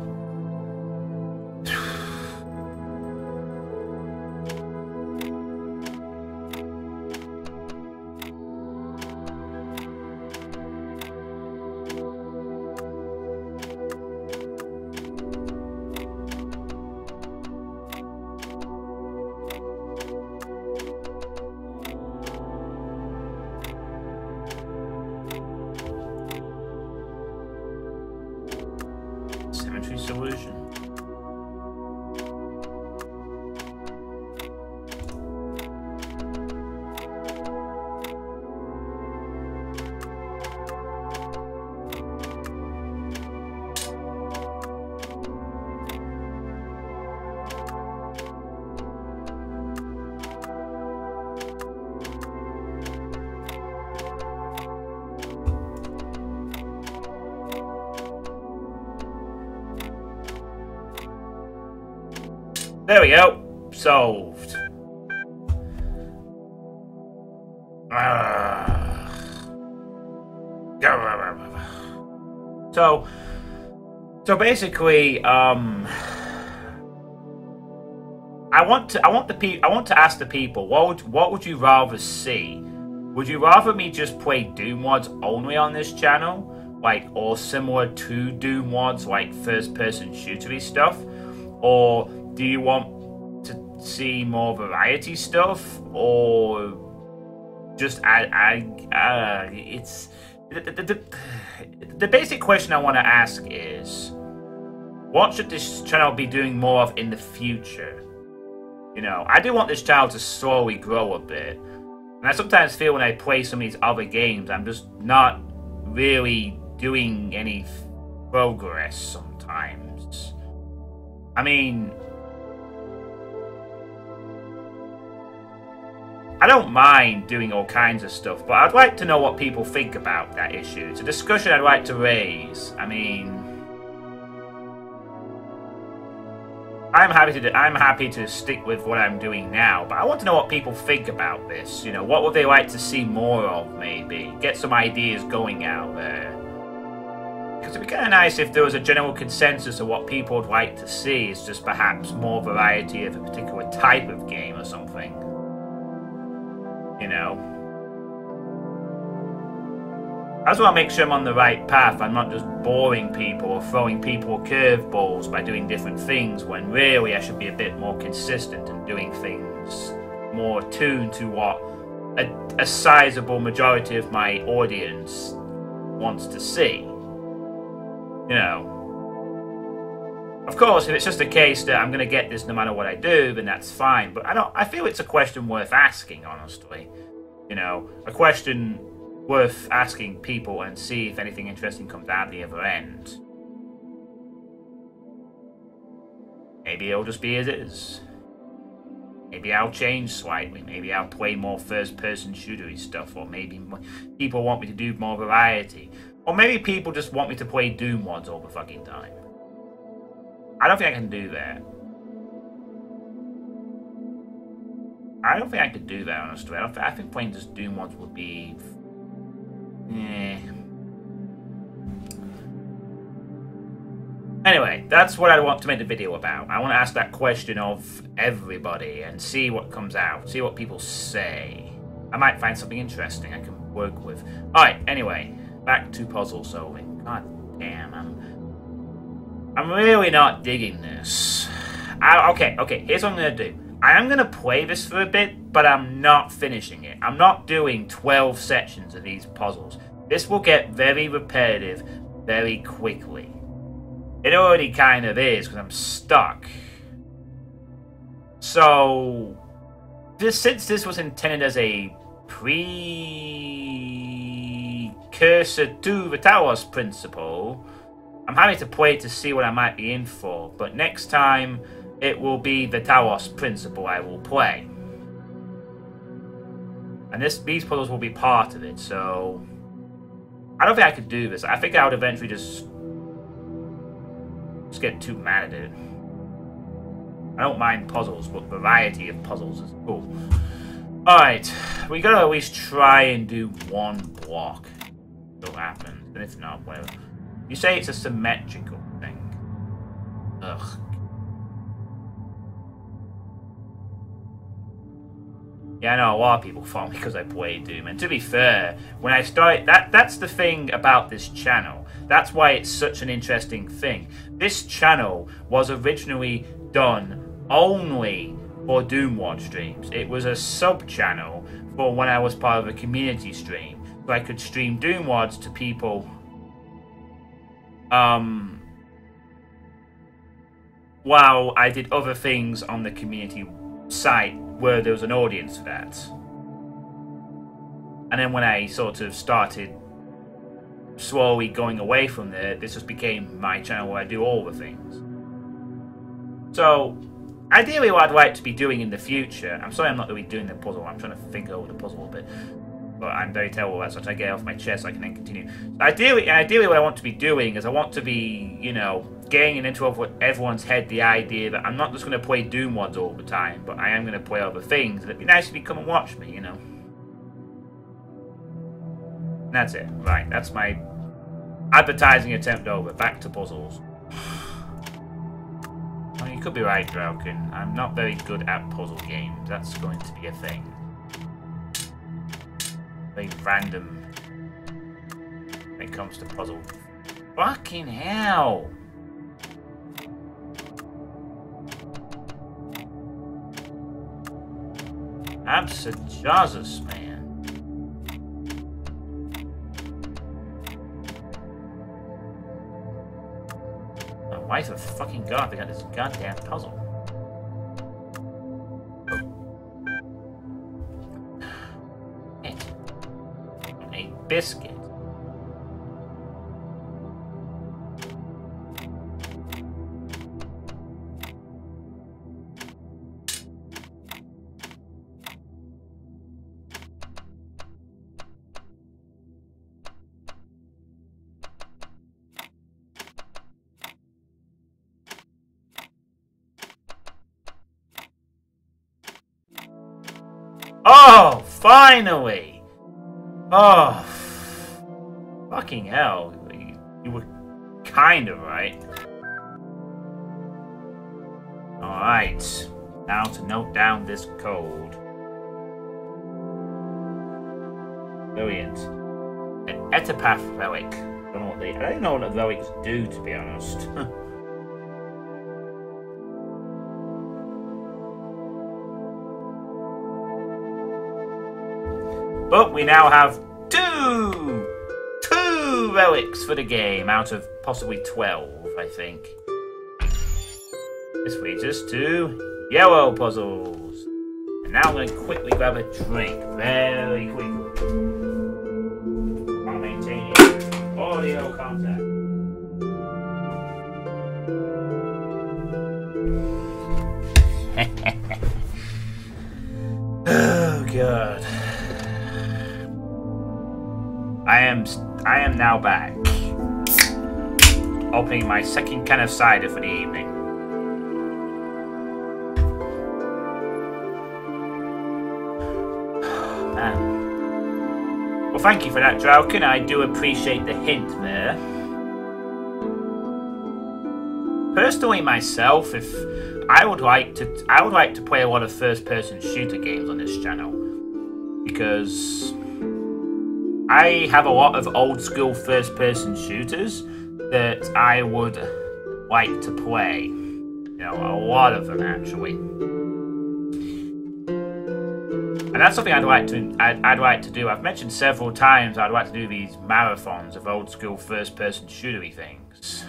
There we go. Solved. So basically, I want to ask the people, what would you rather see? Would you rather me just play Doom mods only on this channel, like, or similar to Doom mods, like first-person shootery stuff, or do you want to see more variety stuff, or just it's the basic question I want to ask is, what should this channel be doing more of in the future? You know, I do want this channel to slowly grow a bit. And I sometimes feel when I play some of these other games, I'm just not really doing any progress sometimes. I mean, I don't mind doing all kinds of stuff, but I'd like to know what people think about that issue. It's a discussion I'd like to raise. I mean, I'm happy to stick with what I'm doing now, but I want to know what people think about this. You know, what would they like to see more of, maybe? Get some ideas going out there. Because it'd be kind of nice if there was a general consensus of what people would like to see. It's just perhaps more variety of a particular type of game or something. You know? I just want to make sure I'm on the right path. I'm not just boring people or throwing people curveballs by doing different things, when really I should be a bit more consistent and doing things more attuned to what a sizable majority of my audience wants to see. You know. Of course, if it's just a case that I'm going to get this no matter what I do, then that's fine. But I feel it's a question worth asking, honestly. You know, a question worth asking people and see if anything interesting comes out the other end. Maybe it'll just be as it is. Maybe I'll change slightly. Maybe I'll play more first-person shootery stuff, or maybe people want me to do more variety. Or maybe people just want me to play Doom mods all the fucking time. I don't think I can do that. I don't think I could do that, honestly. I think playing just Doom mods would be... Anyway, that's what I want to make the video about. I want to ask that question of everybody and see what comes out. See what people say. I might find something interesting I can work with. Alright, anyway. Back to puzzle solving. God damn, I'm really not digging this. Okay, here's what I'm going to do. I am going to play this for a bit, but I'm not finishing it. I'm not doing 12 sections of these puzzles. This will get very repetitive very quickly. It already kind of is, because I'm stuck. So, since this was intended as a precursor to the Talos Principle, I'm happy to play it to see what I might be in for. But next time, it will be the Talos Principle I will play. And these puzzles will be part of it, so... I don't think I could do this. I think I would eventually just get too mad at it. I don't mind puzzles, but variety of puzzles is cool. Alright, we gotta at least try and do one block. It'll happen. And if not, whatever. You say it's a symmetrical thing. Ugh. Yeah, I know a lot of people follow me because I play Doom. And to be fair, when I started... That's the thing about this channel. That's why it's such an interesting thing. This channel was originally done only for Doom Mod streams. It was a sub-channel for when I was part of a community stream. So I could stream Doom Mods to people... while I did other things on the community site where there was an audience for that. And then when I sort of started slowly going away from there, this just became my channel where I do all the things. So, ideally what I'd like to be doing in the future, I'm sorry I'm not really doing the puzzle, I'm trying to think over the puzzle a bit. But I'm very terrible at that, so I try to get it off my chest so I can then continue. Ideally, what I want to be doing is I want to be, you know, getting into everyone's head the idea that I'm not just going to play Doom mods all the time, but I am going to play other things. And it'd be nice if you come and watch me, you know. And that's it. Right, that's my advertising attempt over. Back to puzzles. Well, you could be right, Drauken. I'm not very good at puzzle games. That's going to be a thing. Very random when it comes to puzzle. Fucking hell! Absajazus, man. My wife of fucking god, they got this goddamn puzzle. A biscuit. Oh, finally! Oh, fucking hell. You were kind of right. Alright, now to note down this code. Brilliant. An Etapath relic. I don't know what the relics do, to be honest. But we now have two relics for the game out of possibly 12, I think. This leads us to yellow puzzles. And now I'm going to quickly grab a drink, very quickly. While maintaining audio contact. Oh god. I am now back, opening my second can of cider for the evening. Man. Well, thank you for that, Drauken. I do appreciate the hint there. Personally, myself, if I would like to play a lot of first-person shooter games on this channel, because I have a lot of old-school first-person shooters that I would like to play. You know, a lot of them, actually. And that's something I'd like to do. I've mentioned several times I'd like to do these marathons of old-school first-person shootery things.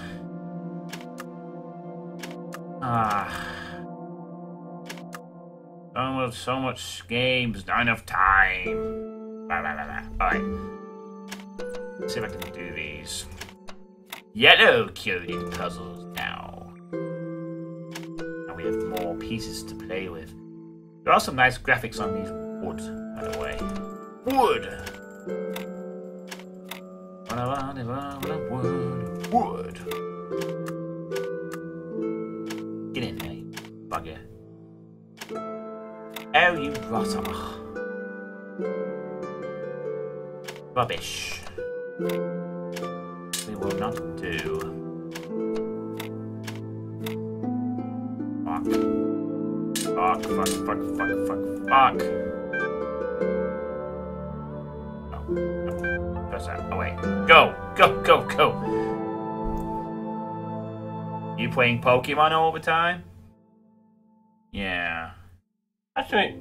So much games, not enough time. Alright. Let's see if I can do these. Yellow coded puzzles now. And we have more pieces to play with. There are some nice graphics on these wood, by the way. Wood! Wood! Get in there, you bugger. Oh, you rotter. Rubbish. We will not do. Fuck. Fuck. Oh, no. Press that. Oh, wait. Go! You playing Pokemon all the time? Yeah. Actually...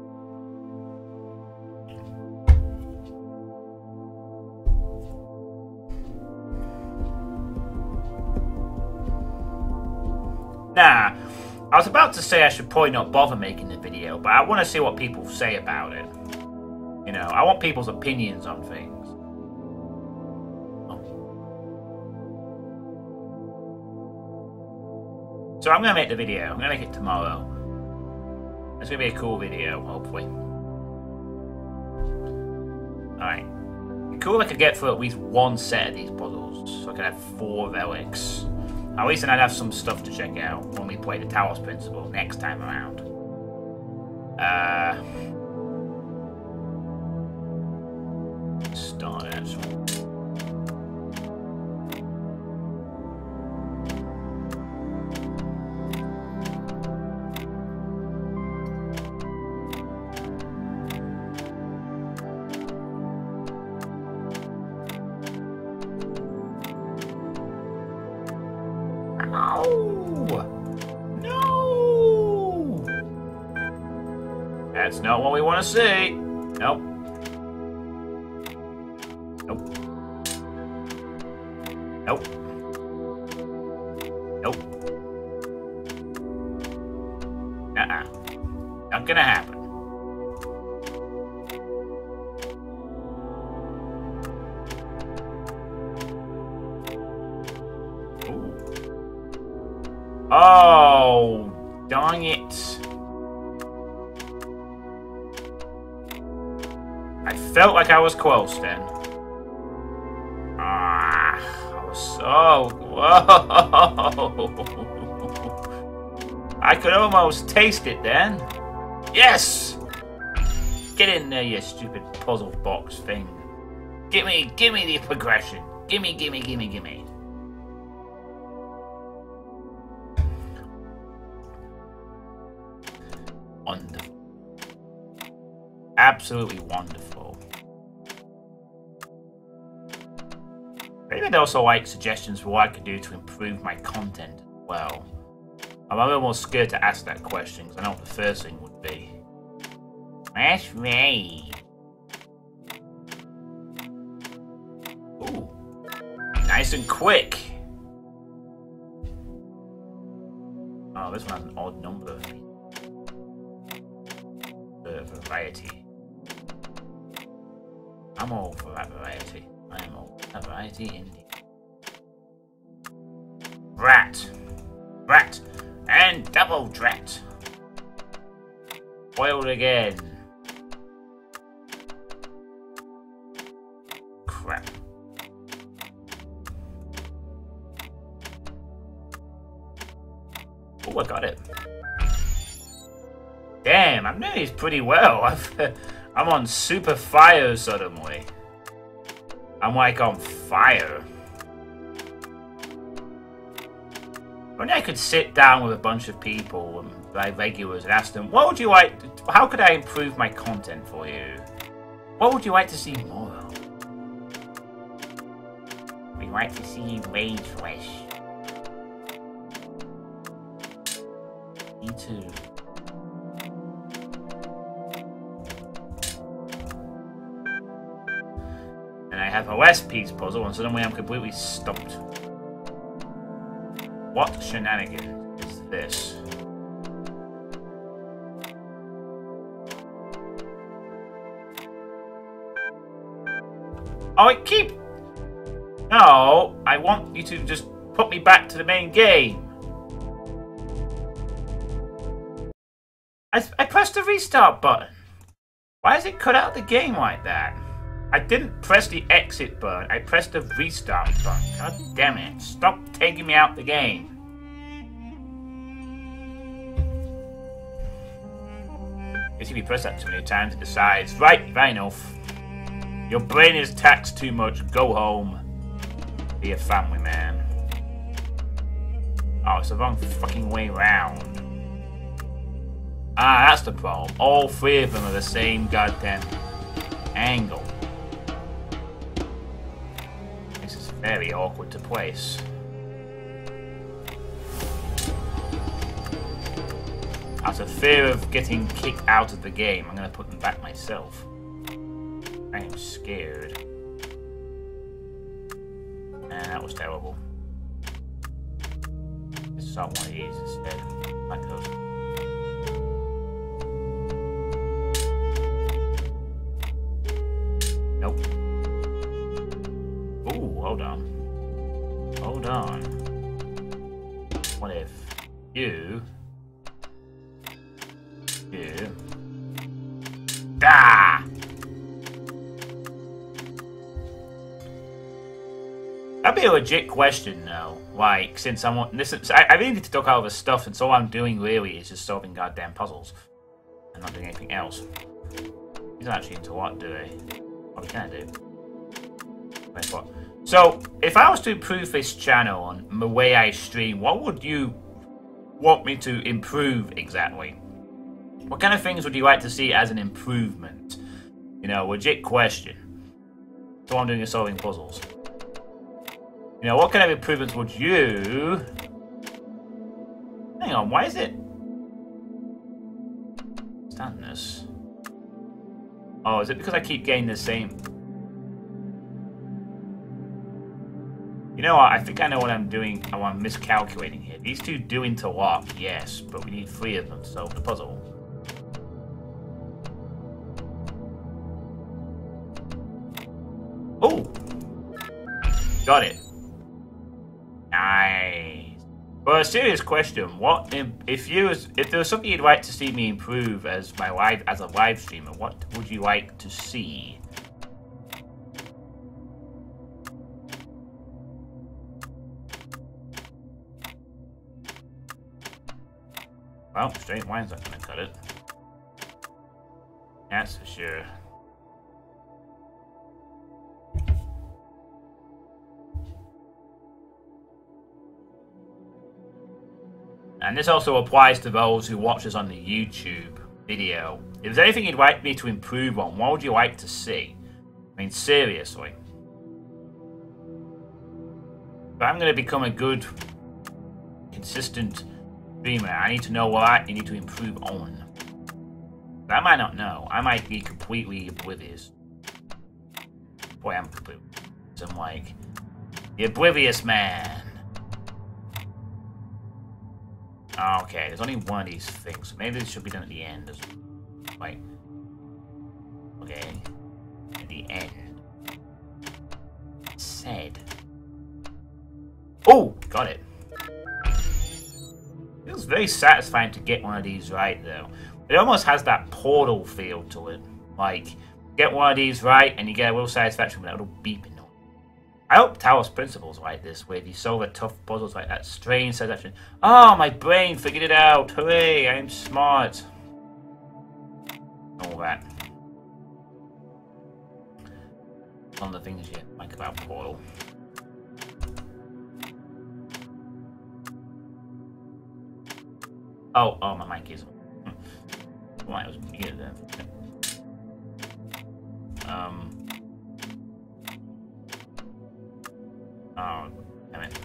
Nah, I was about to say I should probably not bother making the video, but I want to see what people say about it. You know, I want people's opinions on things. Oh. So I'm going to make the video. I'm going to make it tomorrow. It's going to be a cool video, hopefully. Alright. Cool if I could get through at least one set of these puzzles, so I could have 4 relics. At least then I'd have some stuff to check out when we play the Talos Principle next time around. Start it. That's not what we want to see. Nope. Nope. Nope. Nope. Not gonna happen. Ooh. Oh, darn it. I felt like I was close then. I was so whoa. I could almost taste it then. Yes! Get in there, you stupid puzzle box thing. Give me the progression. Gimme. Wonderful. Absolutely wonderful. Maybe I'd also like suggestions for what I could do to improve my content as well. I'm a little more scared to ask that question because I know what the first thing would be. That's right. Ooh. Nice and quick. Oh, this one has an odd number of variety. I'm all for that variety. I am all for that variety indeed. Rat! And double drat! Boiled again. Crap. Oh, I got it. Damn, I'm doing these pretty well. I'm on super fire suddenly. I'm like on fire. Only I could sit down with a bunch of people and like regulars and ask them, what would you like? How could I improve my content for you? What would you like to see more of? We'd like to see you rage flesh. Me too. And I have a West piece puzzle, and suddenly I'm completely stumped. What shenanigan is this? Oh, it keep... No, I want you to just put me back to the main game. I pressed the restart button. Why does it cut out the game like that? I didn't press the exit button. I pressed the restart button. God damn it. Stop taking me out the game. Guess if you press that too many times, it decides, right enough. Your brain is taxed too much. Go home. Be a family man. Oh, it's the wrong fucking way round. Ah, that's the problem. All 3 of them are the same goddamn angle. This is very awkward to place. Out of fear of getting kicked out of the game, I'm going to put them back myself. I am scared. And that was terrible. Let's start one of these instead. Like those. Nope. Ooh, hold on. Hold on. What if you... Ah! That'd be a legit question, though. Like, since I'm listen, I really need to duck out of the stuff, and so all I'm doing really is just solving goddamn puzzles and not doing anything else. He's not actually into what, do he? What we can do? Wait, what? So, if I was to improve this channel on the way I stream, what would you want me to improve exactly? What kind of things would you like to see as an improvement? You know, legit question. So I'm doing is solving puzzles. You know, what kind of improvements would you... Hang on, why is it... Stand this. Oh, is it because I keep getting the same... You know what, I think I know what I'm doing. Oh, I'm miscalculating here. These two do interlock, yes, but we need 3 of them to solve the puzzle. Oh! Got it. Nice. But a serious question, what if there was something you'd like to see me improve as a live streamer, what would you like to see? Well, straight line's not gonna cut it. That's for sure. And this also applies to those who watch us on the YouTube video. If there's anything you'd like me to improve on, what would you like to see? I mean, seriously. If I'm going to become a good, consistent streamer, I need to know what you need to improve on. But I might not know. I might be completely oblivious. Boy, I'm completely... I'm like... The oblivious man. Okay, there's only one of these things. Maybe this should be done at the end. Wait. Okay. At the end. Said. Oh! Got it. Feels very satisfying to get one of these right, though. It almost has that Portal feel to it. Like, get one of these right, and you get a little satisfaction with that little beeping. I hope Talos Principle's like this, where you solve the tough puzzles like that strange satisfaction. Oh, my brain figured it out! Hooray, I'm smart! All that. One of the things you like about Portal. Oh, my mic is... Well, I was muted then. Oh, damn it.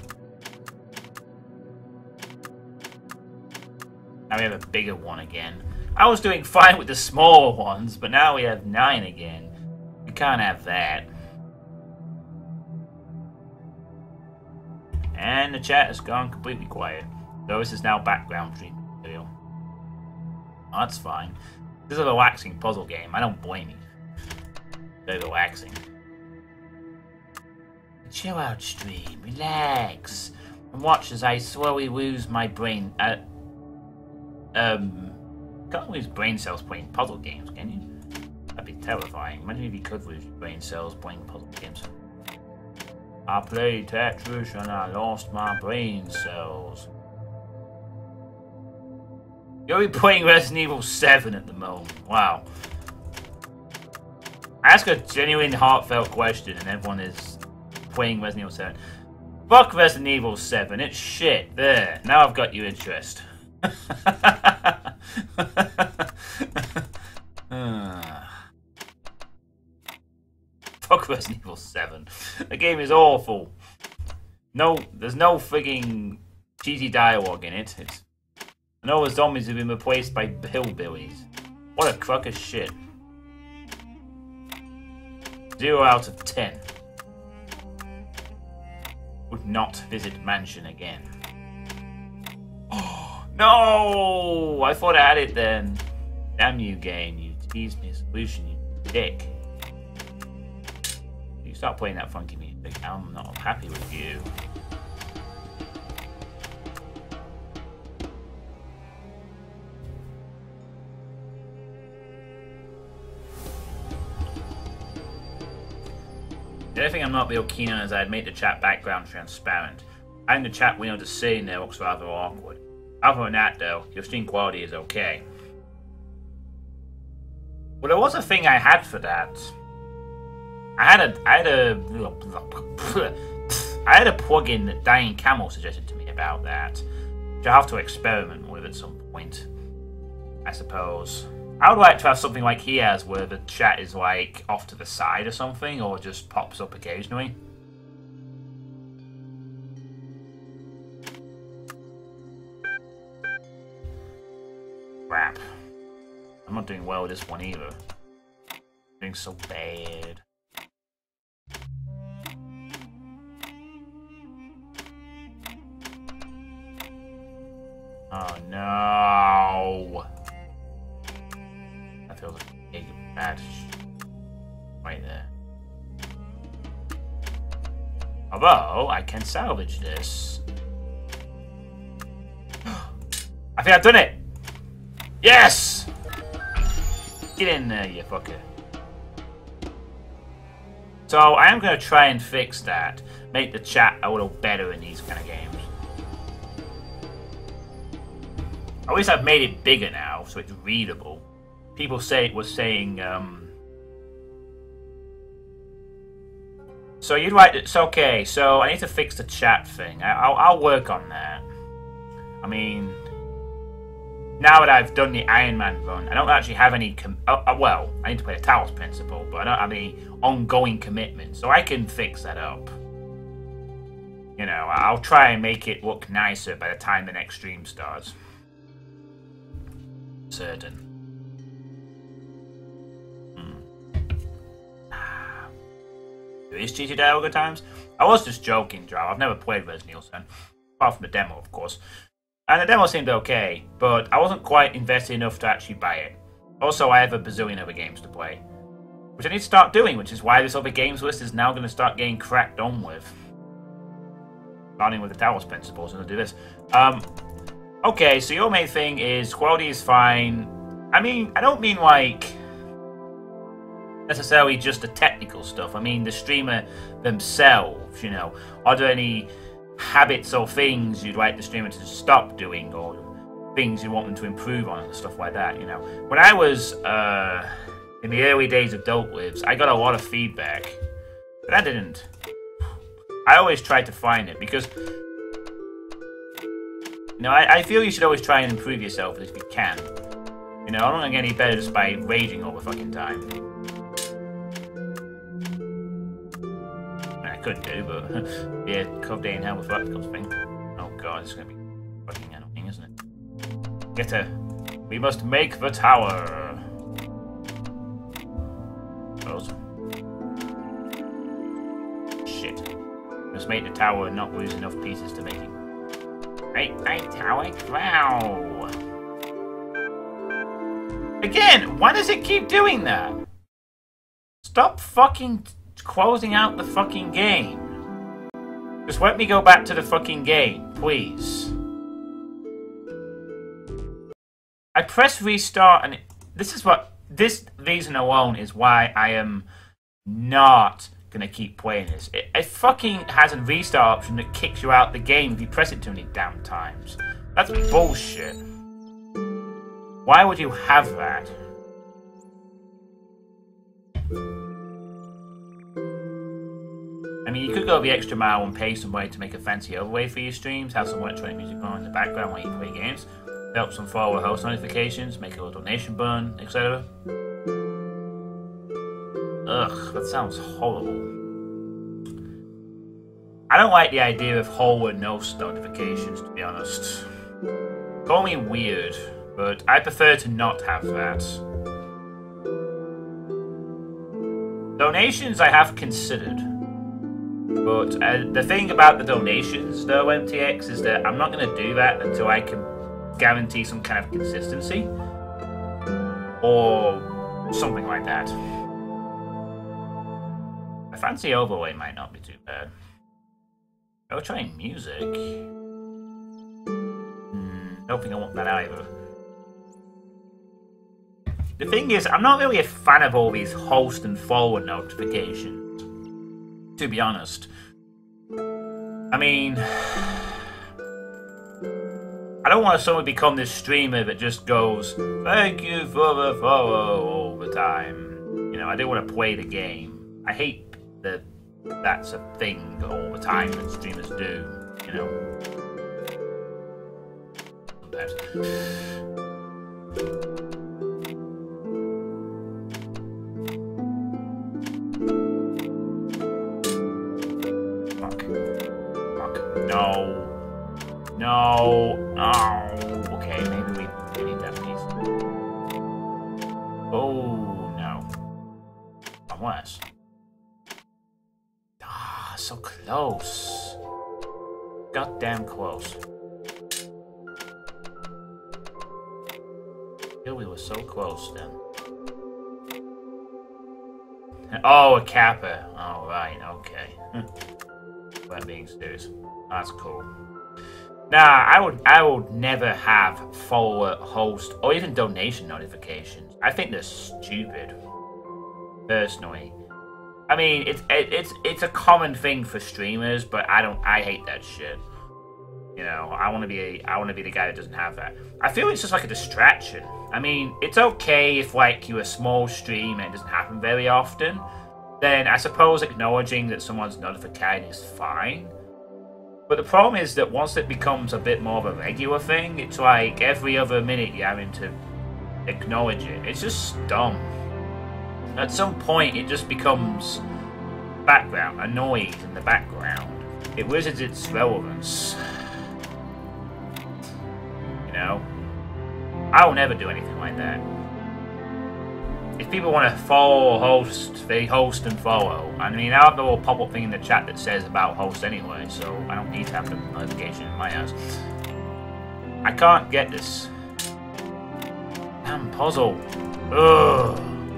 Now we have a bigger one again. I was doing fine with the smaller ones, but now we have 9 again. We can't have that. And the chat has gone completely quiet. So this is now background stream material. Oh, that's fine. This is a relaxing puzzle game. I don't blame you. Very relaxing. Chill out, stream. Relax. And watch as I slowly lose my brain. Can't lose brain cells playing puzzle games, can you? That'd be terrifying. Imagine if you could lose brain cells playing puzzle games. I played Tetris and I lost my brain cells. You're playing Resident Evil 7 at the moment. Wow. I ask a genuine, heartfelt question and everyone is playing Resident Evil 7. Fuck Resident Evil 7, it's shit. There, now I've got your interest. Fuck Resident Evil 7. The game is awful. No, there's no frigging cheesy dialogue in it. And all the zombies have been replaced by hillbillies. What a crock of shit. 0 out of 10. Would not visit mansion again. Oh, no! I thought I had it then. Damn you, game. You teased me a solution, you dick. You start playing that funky music. I'm not happy with you. The other thing I'm not real keen on is I'd make the chat background transparent. Having the chat window just sitting there looks rather awkward. Other than that, though, your stream quality is okay. Well, there was a thing I had for that. I had a plugin that Dying Camel suggested to me about that, which I'll have to experiment with at some point, I suppose. I would like to have something like he has, where the chat is like off to the side or something, or just pops up occasionally. Crap. I'm not doing well with this one either. I'm doing so bad. Oh no! That feels like a big bad right there. Although I can salvage this. I think I've done it! Yes! Get in there, you fucker. So I am going to try and fix that. Make the chat a little better in these kind of games. At least I've made it bigger now, so it's readable. People were saying, so you'd like it's okay. So I need to fix the chat thing. I'll work on that. I mean, now that I've done the Iron Man run, I don't actually have any. Well, I need to play the Talos Principle, but I don't have any ongoing commitments, so I can fix that up. You know, I'll try and make it look nicer by the time the next stream starts. Certain. Is cheated out good times? I was just joking, Joe. I've never played Resident Evil 7, apart from the demo, of course. And the demo seemed okay, but I wasn't quite invested enough to actually buy it. Also, I have a bazillion other games to play, which I need to start doing, which is why this other games list is now going to start getting cracked on with. Starting with the Talos Principle, so I'm going to do this. Okay, so your main thing is quality is fine. I mean, I don't mean like necessarily just the technical stuff. I mean the streamer themselves, you know. Are there any habits or things you'd like the streamer to stop doing, or things you want them to improve on and stuff like that, you know? When I was in the early days of Dope Lives, I got a lot of feedback, but I didn't. I always tried to find it because, you know, I feel you should always try and improve yourself if you can. You know, I'm not gonna get any better just by raging all the fucking time. I could do, but yeah, Cove Day in Hell with Verticals thing. Oh god, it's gonna be fucking annoying, isn't it? We must make the tower. Close. Shit. Must make the tower and not lose enough pieces to make it. Right, tower. Wow. Again, why does it keep doing that? Stop fucking closing out the fucking game. Just let me go back to the fucking game, please. I press restart and this reason alone is why I am not gonna keep playing this. It fucking has a restart option that kicks you out the game if you press it too many damn times. That's bullshit. Why would you have that? I mean, you could go the extra mile and pay somebody to make a fancy overlay for your streams, have some electronic music on in the background while you play games, help some forward host notifications, make a little donation button, etc. Ugh, that sounds horrible. I don't like the idea of forward host notifications, to be honest. Call me weird, but I prefer to not have that. Donations I have considered. But the thing about the donations, though, MTX, is that I'm not going to do that until I can guarantee some kind of consistency. Or something like that. A fancy overlay might not be too bad. I'll try music. Don't think I want that either. The thing is, I'm not really a fan of all these host and forward notifications. To be honest. I mean, I don't want to suddenly become this streamer that just goes, "Thank you for the follow" all the time. You know, I do want to play the game. I hate that that's a thing all the time that streamers do. You know, sometimes. No. Oh, okay, maybe we need that piece. Oh, no. Unless. Ah, so close. Goddamn close. Yeah, we were so close then. Oh, a kappa. Oh, right, okay. That being serious. That's cool. Nah, I would never have follower, host, or even donation notifications. I think they're stupid. Personally. I mean, it's a common thing for streamers, but I hate that shit. You know, I want to be the guy that doesn't have that. I feel it's just like a distraction. I mean, it's okay if like you're a small stream and it doesn't happen very often. Then I suppose acknowledging that someone's notified is fine. But the problem is that once it becomes a bit more of a regular thing, it's like every other minute you're having to acknowledge it. It's just dumb. At some point, it just becomes background, a noise in the background. It loses its relevance. You know? I will never do anything like that. If people want to follow or host, they host and follow. I mean, I have the little pop-up thing in the chat that says about host anyway, so I don't need to have the notification in my house. I can't get this. Damn puzzle. Ugh.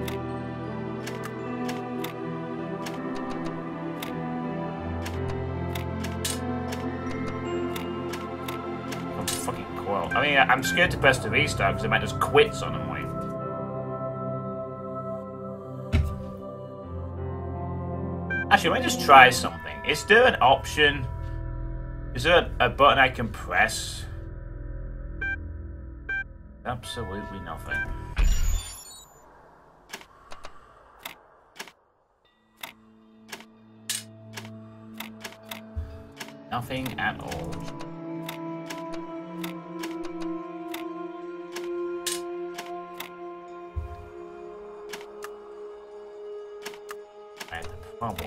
I'm fucking cool. I mean, I'm scared to press the restart because it might just quit suddenly. Actually, let me just try something. Is there an option? Is there a button I can press? Absolutely nothing. Nothing at all. I have the problem.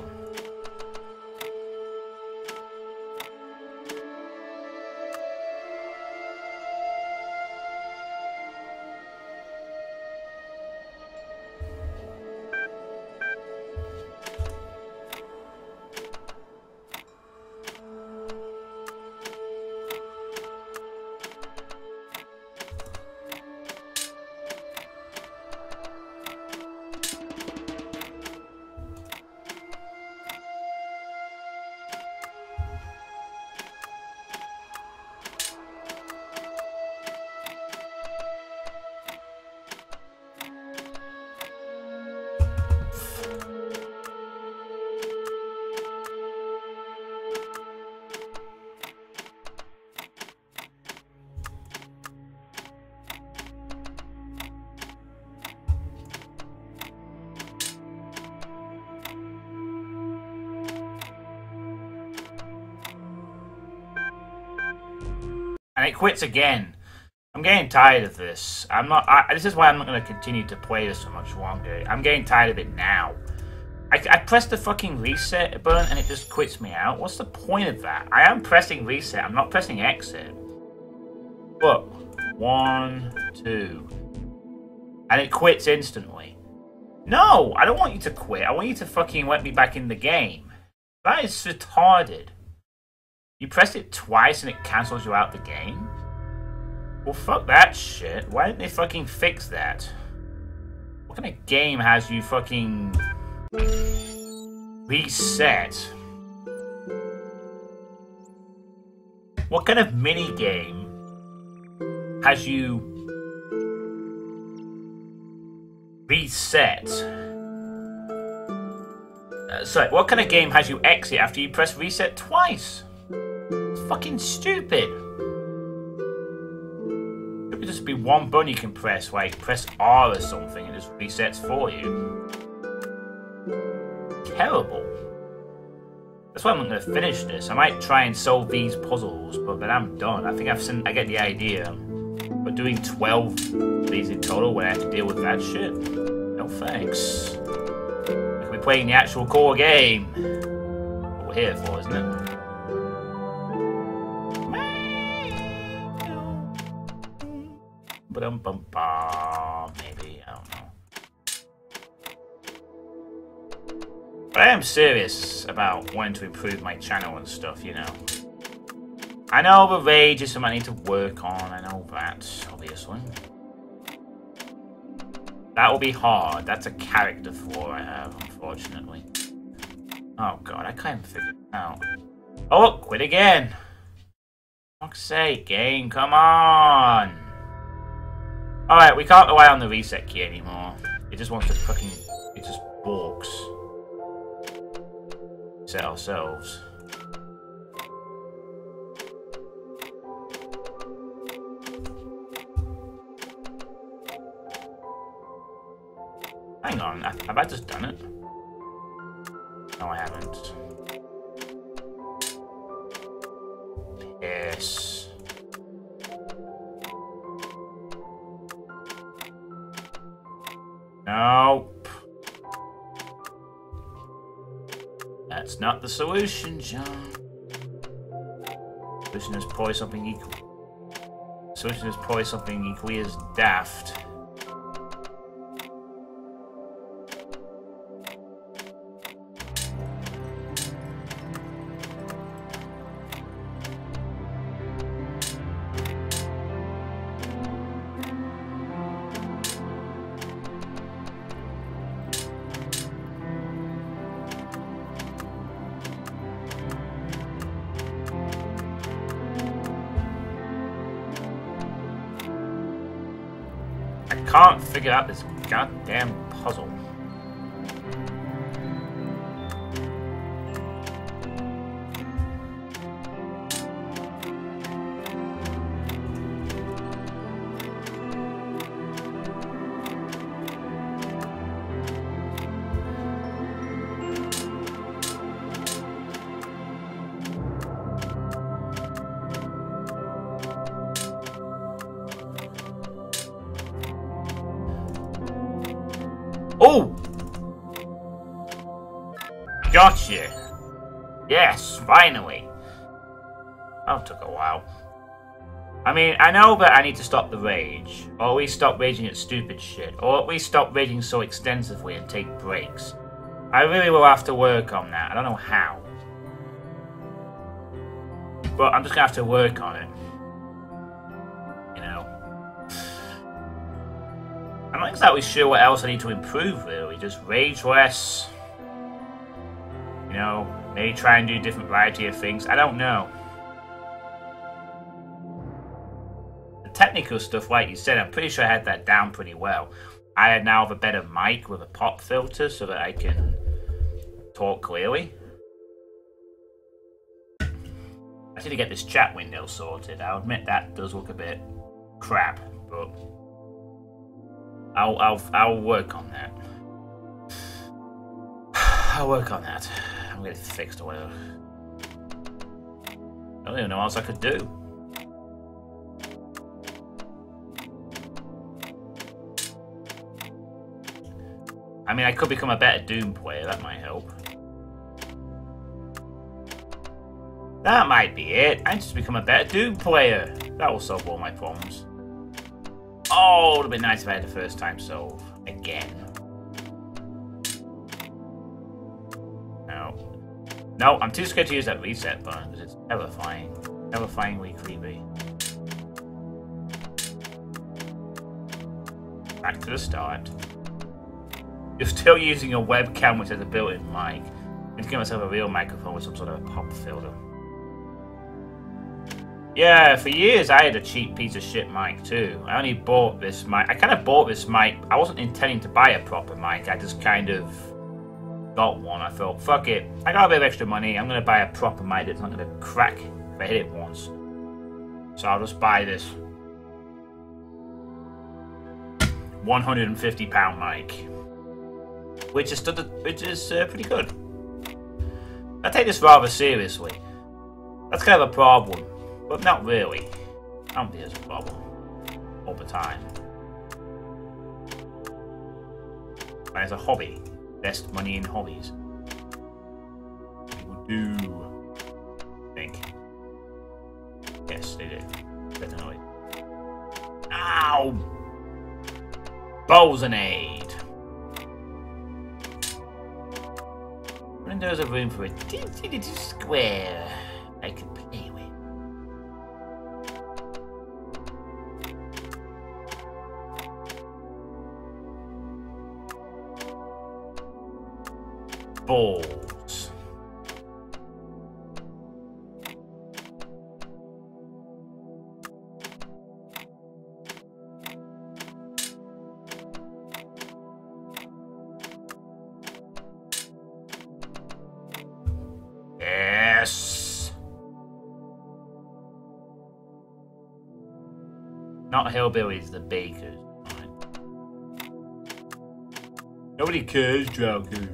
And it quits again. I'm getting tired of this. This is why I'm not going to continue to play this for much longer. I'm getting tired of it now. I pressed the fucking reset button and it just quits me out. What's the point of that? I am pressing reset. I'm not pressing exit. Look. 1, 2. And it quits instantly. No! I don't want you to quit. I want you to fucking let me back in the game. That is retarded. You press it twice and it cancels you out the game? Well, fuck that shit. Why didn't they fucking fix that? What kind of game has you fucking reset? What kind of mini game has you reset? So, what kind of game has you exit after you press reset twice? It's fucking stupid. It could just be one button you can press, like press R or something, and it just resets for you. Terrible. That's why I'm not going to finish this. I might try and solve these puzzles, but then I'm done. I think I get the idea. But doing 12 of these in total when I have to deal with that shit? No thanks. I could be playing the actual core game. What we're here for, isn't it? Ba-dum-bum-bum. Maybe, I don't know. But I am serious about wanting to improve my channel and stuff, you know. I know the rage is something I need to work on, I know that, obviously. That will be hard, that's a character flaw I have, unfortunately. Oh god, I can't even figure it out. Oh look, quit again! For fuck's sake, game, come on! Alright, we can't rely on the reset key anymore. It just wants to fucking... it just balks. Set ourselves. Hang on, have I just done it? No, I haven't. Yes. Nope. That's not the solution, John. Solution is probably something equal. Solution is probably something equally as daft. Can't figure out this goddamn puzzle. Oh! Gotcha! Yes, finally! That took a while. I mean, I know that I need to stop the rage, or at least stop raging at stupid shit, or at least stop raging so extensively and take breaks. I really will have to work on that. I don't know how. But I'm just gonna have to work on it. You know? I'm not exactly sure what else I need to improve, really. Just rage less. You know, maybe try and do a different variety of things. I don't know. The technical stuff, like you said, I'm pretty sure I had that down pretty well. I now have a better mic with a pop filter so that I can talk clearly. I need to get this chat window sorted. I'll admit that does look a bit crap, but I'll work on that. I'll work on that. I'll get it fixed or whatever. I don't even know what else I could do. I mean, I could become a better Doom player. That might help. That might be it. I just become a better Doom player. That will solve all my problems. Oh, it would have been nice if I had the first time solve. Again. No. No, I'm too scared to use that reset button because it's terrifying. Terrifyingly creepy. Back to the start. You're still using a webcam which has a built-in mic. I need to get myself a real microphone with some sort of a pop filter. Yeah, for years I had a cheap piece of shit mic too. I only bought this mic. I kind of bought this mic. I wasn't intending to buy a proper mic. I just kind of got one. I thought, fuck it. I got a bit of extra money. I'm going to buy a proper mic that's not going to crack if I hit it once. So I'll just buy this £150 mic, which is pretty good. I take this rather seriously. That's kind of a problem, but not really. I don't think it's a problem all the time. And it's a hobby. Best money in hobbies. People do. I think. Yes, they do. Definitely. Ow! Bolsonade! And there's a room for a teeny little square I can play with. Balls. Yes. Not hillbillies, the bakers. Right. Nobody cares, Drowker.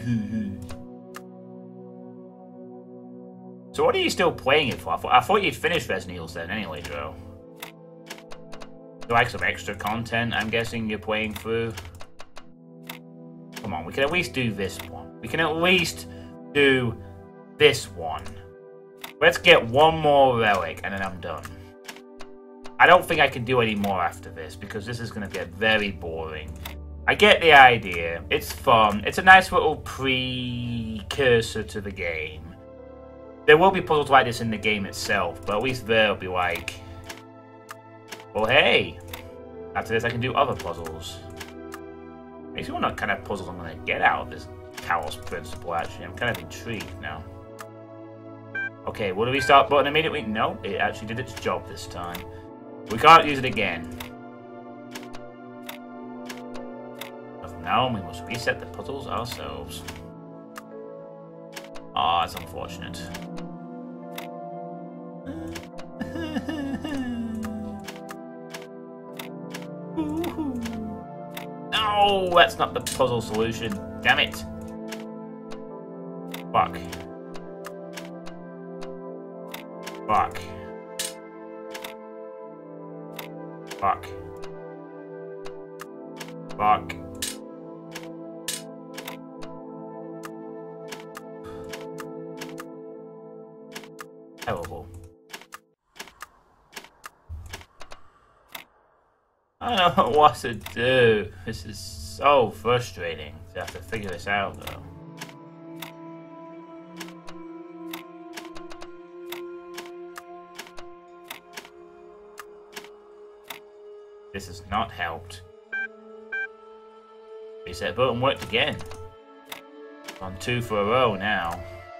So what are you still playing it for? I thought you'd finished Resident Evil then anyway, Joe. Like some extra content, I'm guessing you're playing through. Come on, we can at least do this one. We can at least do this one. Let's get one more relic and then I'm done. I don't think I can do any more after this because this is going to get very boring. I get the idea. It's fun. It's a nice little precursor to the game. There will be puzzles like this in the game itself, but at least there'll be like, well, hey, after this I can do other puzzles. Makes me wonder what kind of puzzles I'm going to get out of this Talos Principle, actually. I'm kind of intrigued now. Okay, will the restart button immediately? No, it actually did its job this time. We can't use it again. Now we must reset the puzzles ourselves. Ah, that's unfortunate. No, that's not the puzzle solution. Damn it. Fuck. Fuck. Fuck. Fuck. Terrible. I don't know what to do. This is so frustrating to have to figure this out, though. This has not helped. Reset button worked again. On 2 for a row now.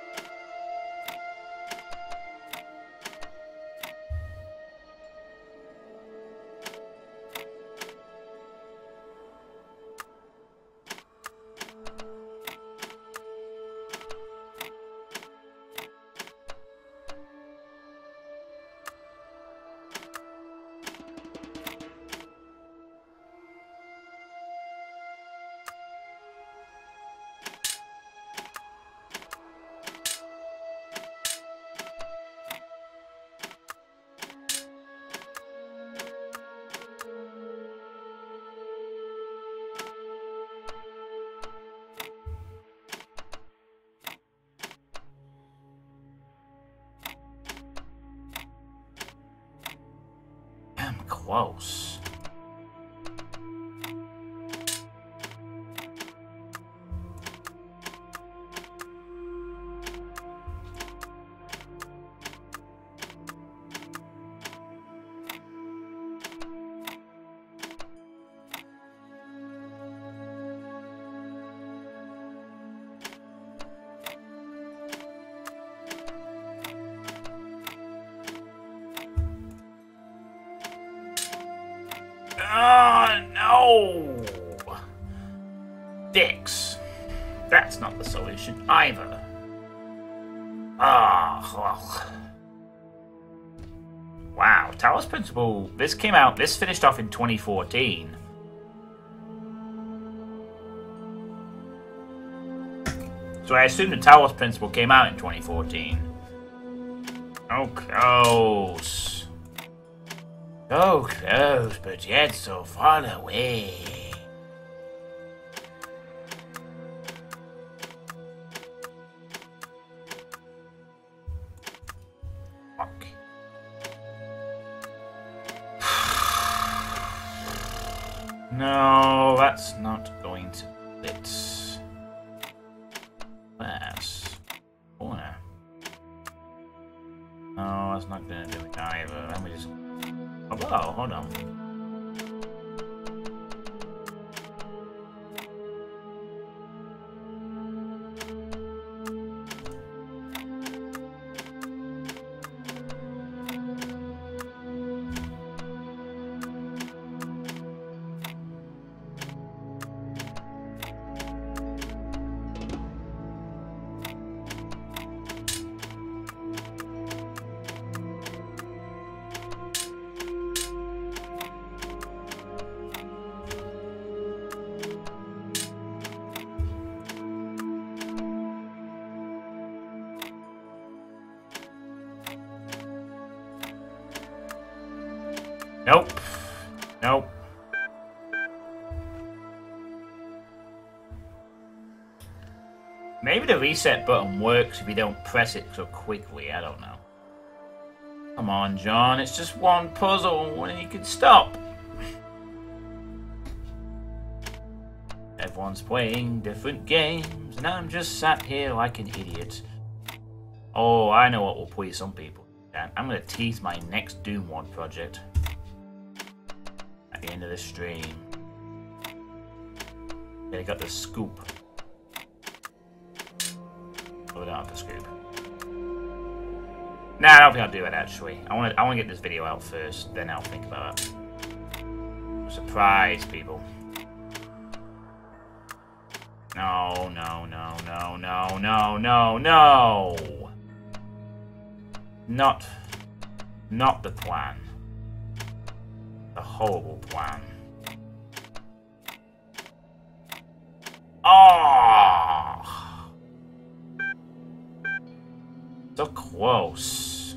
Close. Oh, no! Dicks. That's not the solution either. Ah, well. Wow, Talos Principle. This finished off in 2014. So I assume the Talos Principle came out in 2014. Oh, close. So close, but yet so far away. Fuck. No, that's not going to fit. Last corner. No, that's not going to do it either. Let me just... Oh, whoa, hold on. Nope. Nope. Maybe the reset button works if you don't press it so quickly. I don't know. Come on, John. It's just one puzzle and you can stop. Everyone's playing different games and I'm just sat here like an idiot. Oh, I know what will please some people. I'm going to tease my next Doom Mod project. At the end of the stream. They got the scoop. Oh, we don't have the scoop. Nah, I don't think I'll do it actually. I want to get this video out first, then I'll think about it. Surprise, people. No, no, no, no, no, no, no, no. Not the plan. The horrible plan. Oh! So close.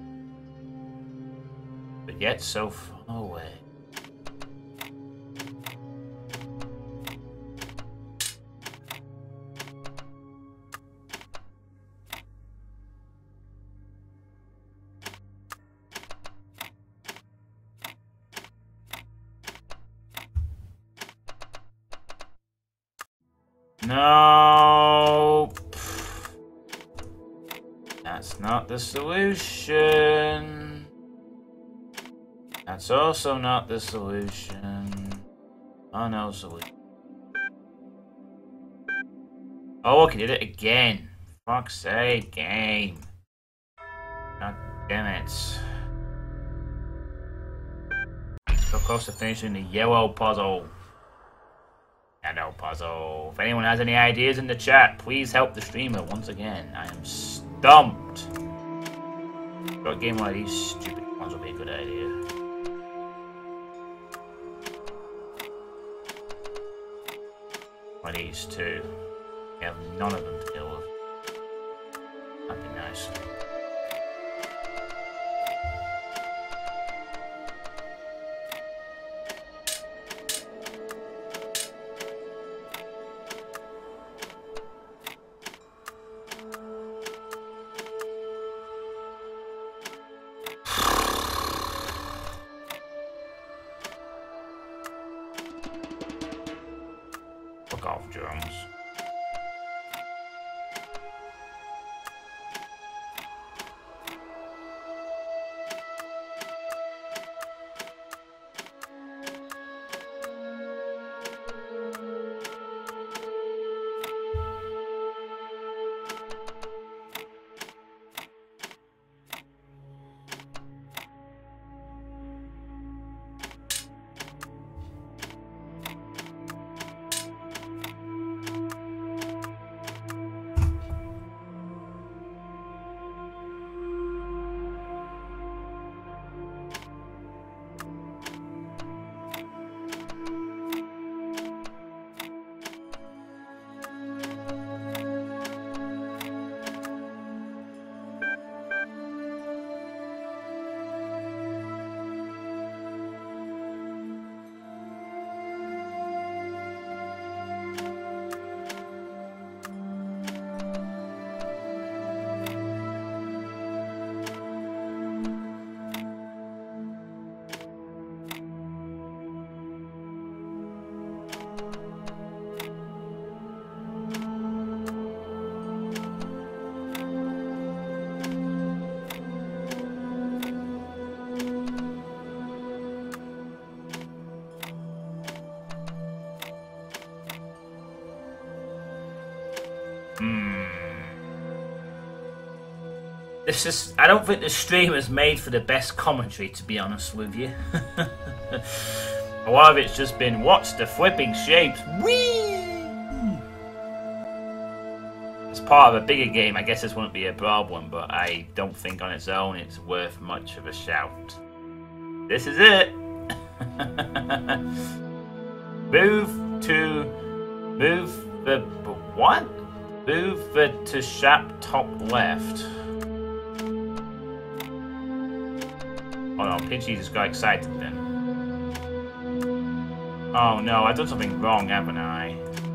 But yet so far away. No, that's not the solution. That's also not the solution. Oh no, solution. Oh, look, he did it again. Fuck's sake, game. God damn it. So close to finishing the yellow puzzle. Shadow puzzle. If anyone has any ideas in the chat, please help the streamer once again. I am stumped. Got a game like these stupid ones will be a good idea. Like these two. We have none of them to deal with. That'd be nice. Fuck off, drums. This is... I don't think the stream is made for the best commentary, to be honest with you. A lot of it's just been, watch the flipping shapes. Whee! As part of a bigger game, I guess this wouldn't be a problem, but I don't think on its own it's worth much of a shout. This is it! Move the... what? Move the to sharp top left. Oh no, Pinchy just got excited then. Oh no, I've done something wrong, haven't I?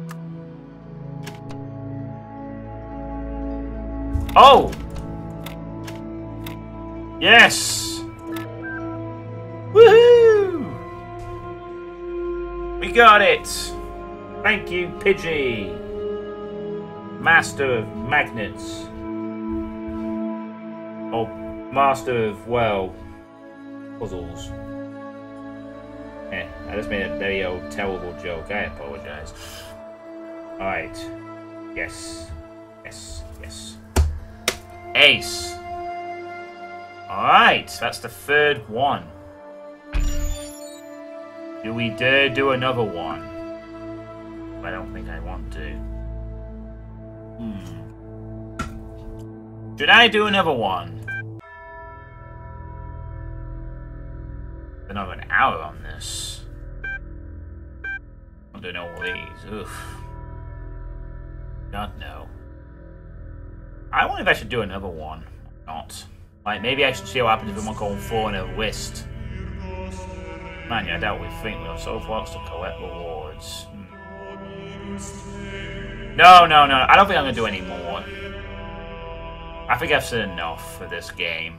Oh! Yes! Woohoo! We got it! Thank you, Pidgey! Master of magnets. Or master of, well, puzzles. I just made a very old terrible joke. I apologise. Alright. Yes. Yes. Yes. Ace. Alright. That's the third one. Do we dare do another one? I don't think I want to. Should I do another one? Another an hour on this. I'm doing all these. Oof. God no. I wonder if I should do another one. Not. Like maybe I should see what happens if I'm going 4 in a list. Man, yeah, I doubt we think we have so far to collect rewards. No. I don't think I'm gonna do any more. I think I've said enough for this game.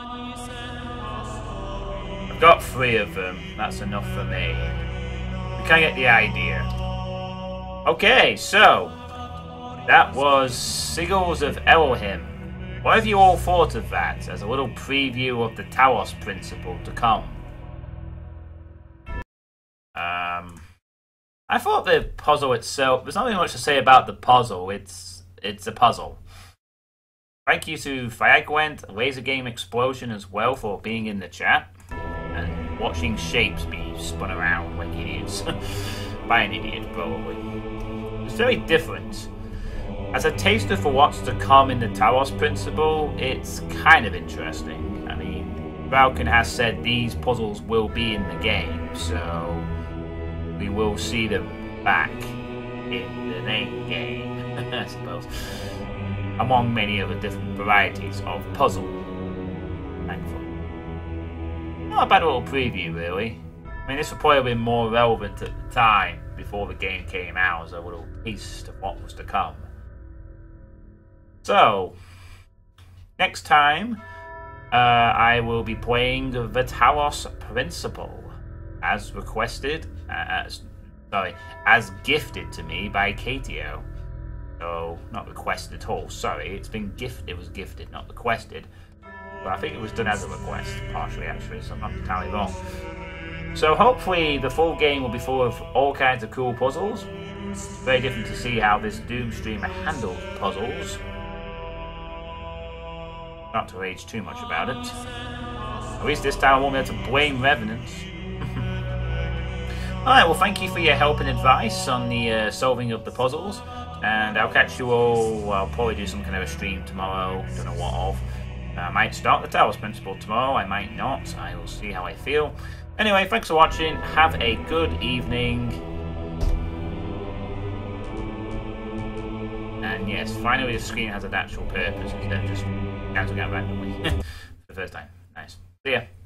I've got 3 of them. That's enough for me. You can get the idea. Okay, so that was Sigils of Elohim. What have you all thought of that as a little preview of the Talos Principle to come? I thought the puzzle itself, there's not really much to say about the puzzle, it's a puzzle. Thank you to Fiagwent, Laser Game Explosion as well for being in the chat and watching shapes be spun around like idiots. By an idiot, probably. It's very different. As a taster for what's to come in the Talos Principle, it's kind of interesting. I mean, Valken has said these puzzles will be in the game, so we will see them back in the main game, I suppose. Among many other different varieties of puzzle. Thankfully. Not a bad little preview, really. I mean, this would probably have been more relevant at the time, before the game came out, as a little taste of what was to come. So, next time, I will be playing the Talos Principle, as requested, as gifted to me by Katio. So, not requested at all, sorry, it's been gifted, it was gifted, not requested. But I think it was done as a request, partially actually, so I'm not entirely wrong. So hopefully the full game will be full of all kinds of cool puzzles. It's very different to see how this Doom streamer handled puzzles. Not to rage too much about it. At least this time I won't be able to blame Revenants. Alright, well thank you for your help and advice on the solving of the puzzles. And I'll catch you all, I'll probably do some kind of a stream tomorrow, don't know what of. I might start the Talos Principle tomorrow, I might not, I will see how I feel. Anyway, thanks for watching, have a good evening. And yes, finally the screen has an actual purpose instead of just counting out randomly. For the first time. Nice. See ya.